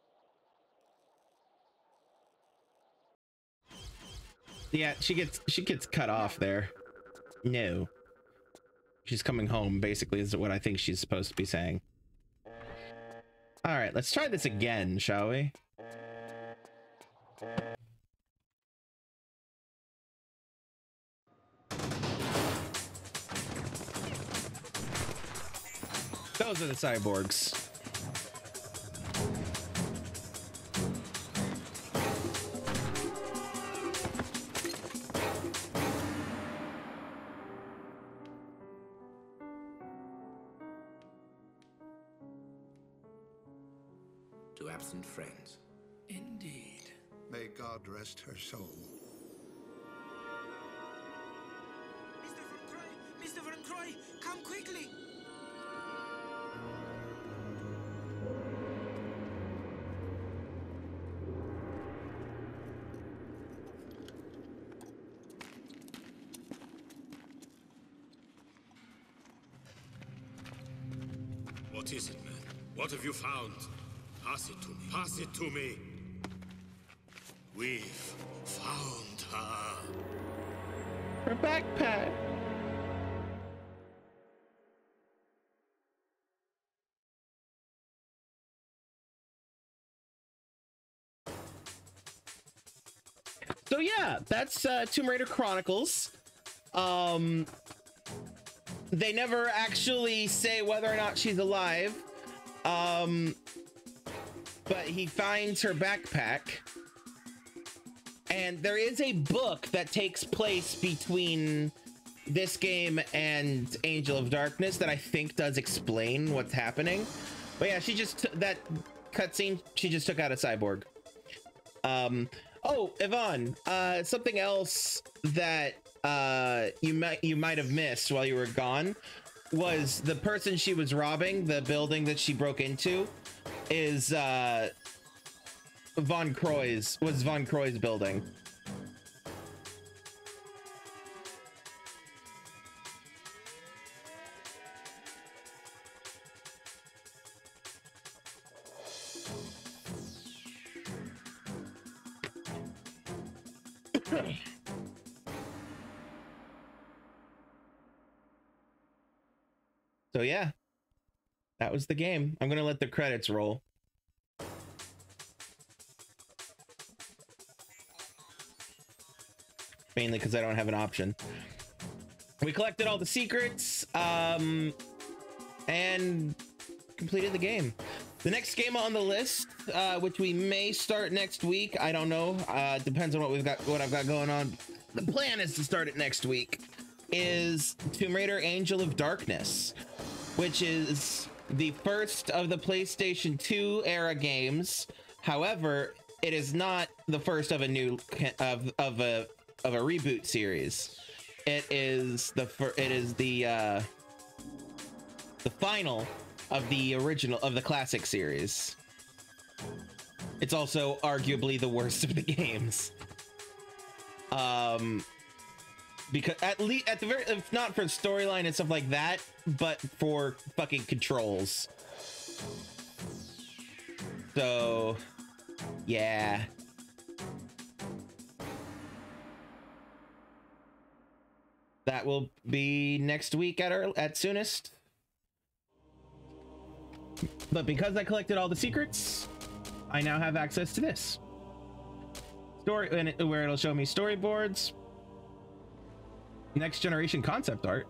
coming. Yeah, she gets she gets cut off there. No. She's coming home, basically, is what I think she's supposed to be saying. All right, let's try this again, shall we? Those are the cyborgs. To absent friends. Indeed. May God rest her soul. Mister Van Croy! Mister Van Croy! Come quickly! What is it, man? What have you found? Pass it to me. Pass it to me. We've found her. Her backpack. So yeah, that's uh, Tomb Raider Chronicles. Um, they never actually say whether or not she's alive. Um, but he finds her backpack, and there is a book that takes place between this game and Angel of Darkness that I think does explain what's happening. But yeah, she just t that cutscene, she just took out a cyborg. Um, oh, Yvonne, uh, something else that uh, you might you might have missed while you were gone was the person she was robbing, the building that she broke into, is uh, Von Croy's was Von Croy's building. So yeah, that was the game. I'm gonna let the credits roll. Mainly because I don't have an option. We collected all the secrets, um, and completed the game. The next game on the list, uh, which we may start next week, I don't know. Uh, depends on what we've got, what I've got going on. The plan is to start it next week. Is Tomb Raider Angel of Darkness, which is the first of the PlayStation two era games. However, it is not the first of a new of of a of a reboot series. It is the it is the uh, the final of the original of the classic series. It's also arguably the worst of the games. Um. Because at least at the very, if not for storyline and stuff like that, but for fucking controls. So, yeah. That will be next week at our, at soonest. But because I collected all the secrets, I now have access to this story, and it, where it'll show me storyboards. Next generation concept art.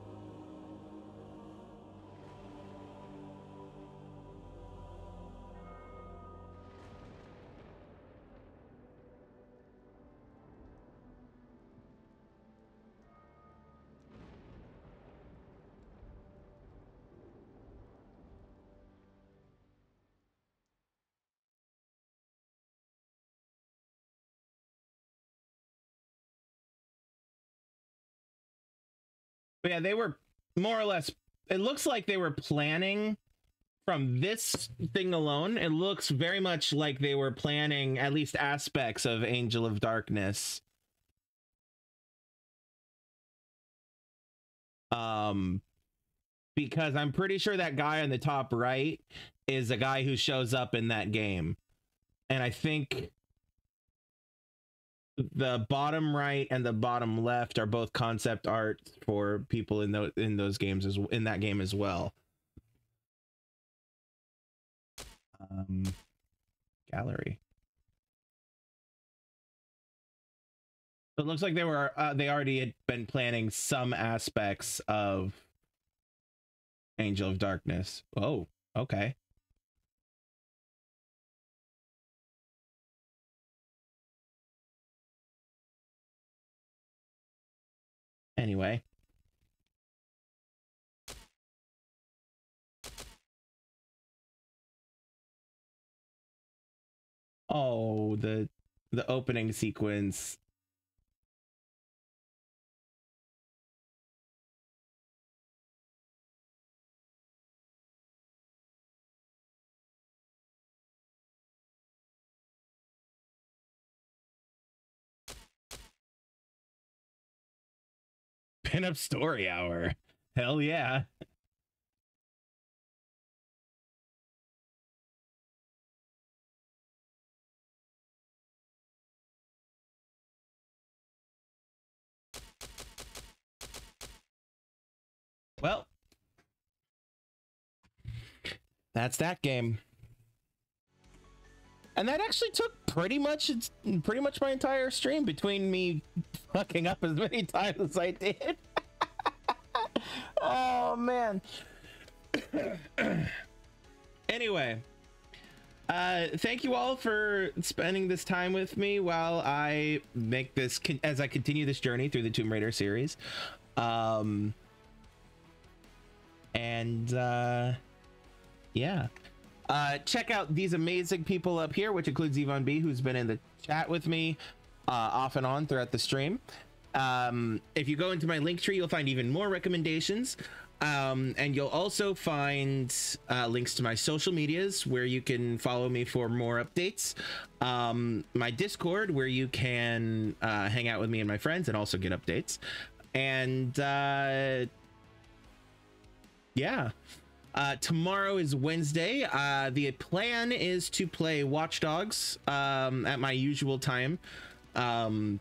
But yeah, they were more or less, it looks like they were planning from this thing alone. It looks very much like they were planning at least aspects of Angel of Darkness. Um, because I'm pretty sure that guy on the top right is a guy who shows up in that game. And I think the bottom right and the bottom left are both concept art for people in those in those games as in that game as well. Um, gallery. So it looks like they were uh, they already had been planning some aspects of Angel of Darkness. Oh, okay. Anyway. Oh, the the opening sequence. Pin-up story hour. Hell yeah. Well, that's that game. And that actually took pretty much it's pretty much my entire stream between me fucking up as many times as I did. Oh man. Anyway, Uh, thank you all for spending this time with me while I make this, con as I continue this journey through the Tomb Raider series. Um, and uh, yeah, uh, check out these amazing people up here, which includes Yvonne B, who's been in the chat with me uh, off and on throughout the stream. Um, if you go into my Linktree, you'll find even more recommendations. Um, and you'll also find uh, links to my social medias where you can follow me for more updates. Um, my Discord where you can uh, hang out with me and my friends and also get updates. And uh, yeah, uh, tomorrow is Wednesday. Uh, the plan is to play Watch Dogs um, at my usual time. Um,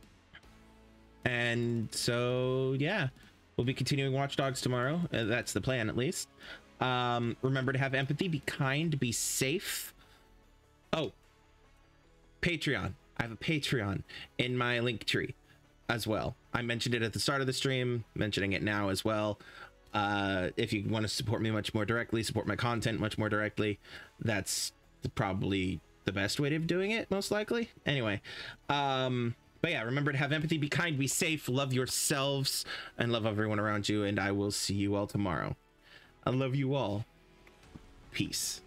and so, yeah. We'll be continuing Watch Dogs tomorrow. Uh, that's the plan, at least. Um, remember to have empathy, be kind, be safe. Oh, Patreon. I have a Patreon in my Linktree as well. I mentioned it at the start of the stream, mentioning it now as well. Uh, if you want to support me much more directly, support my content much more directly, that's probably the best way of doing it, most likely. Anyway, um... but yeah, remember to have empathy, be kind, be safe, love yourselves, and love everyone around you, and I will see you all tomorrow. I love you all. Peace.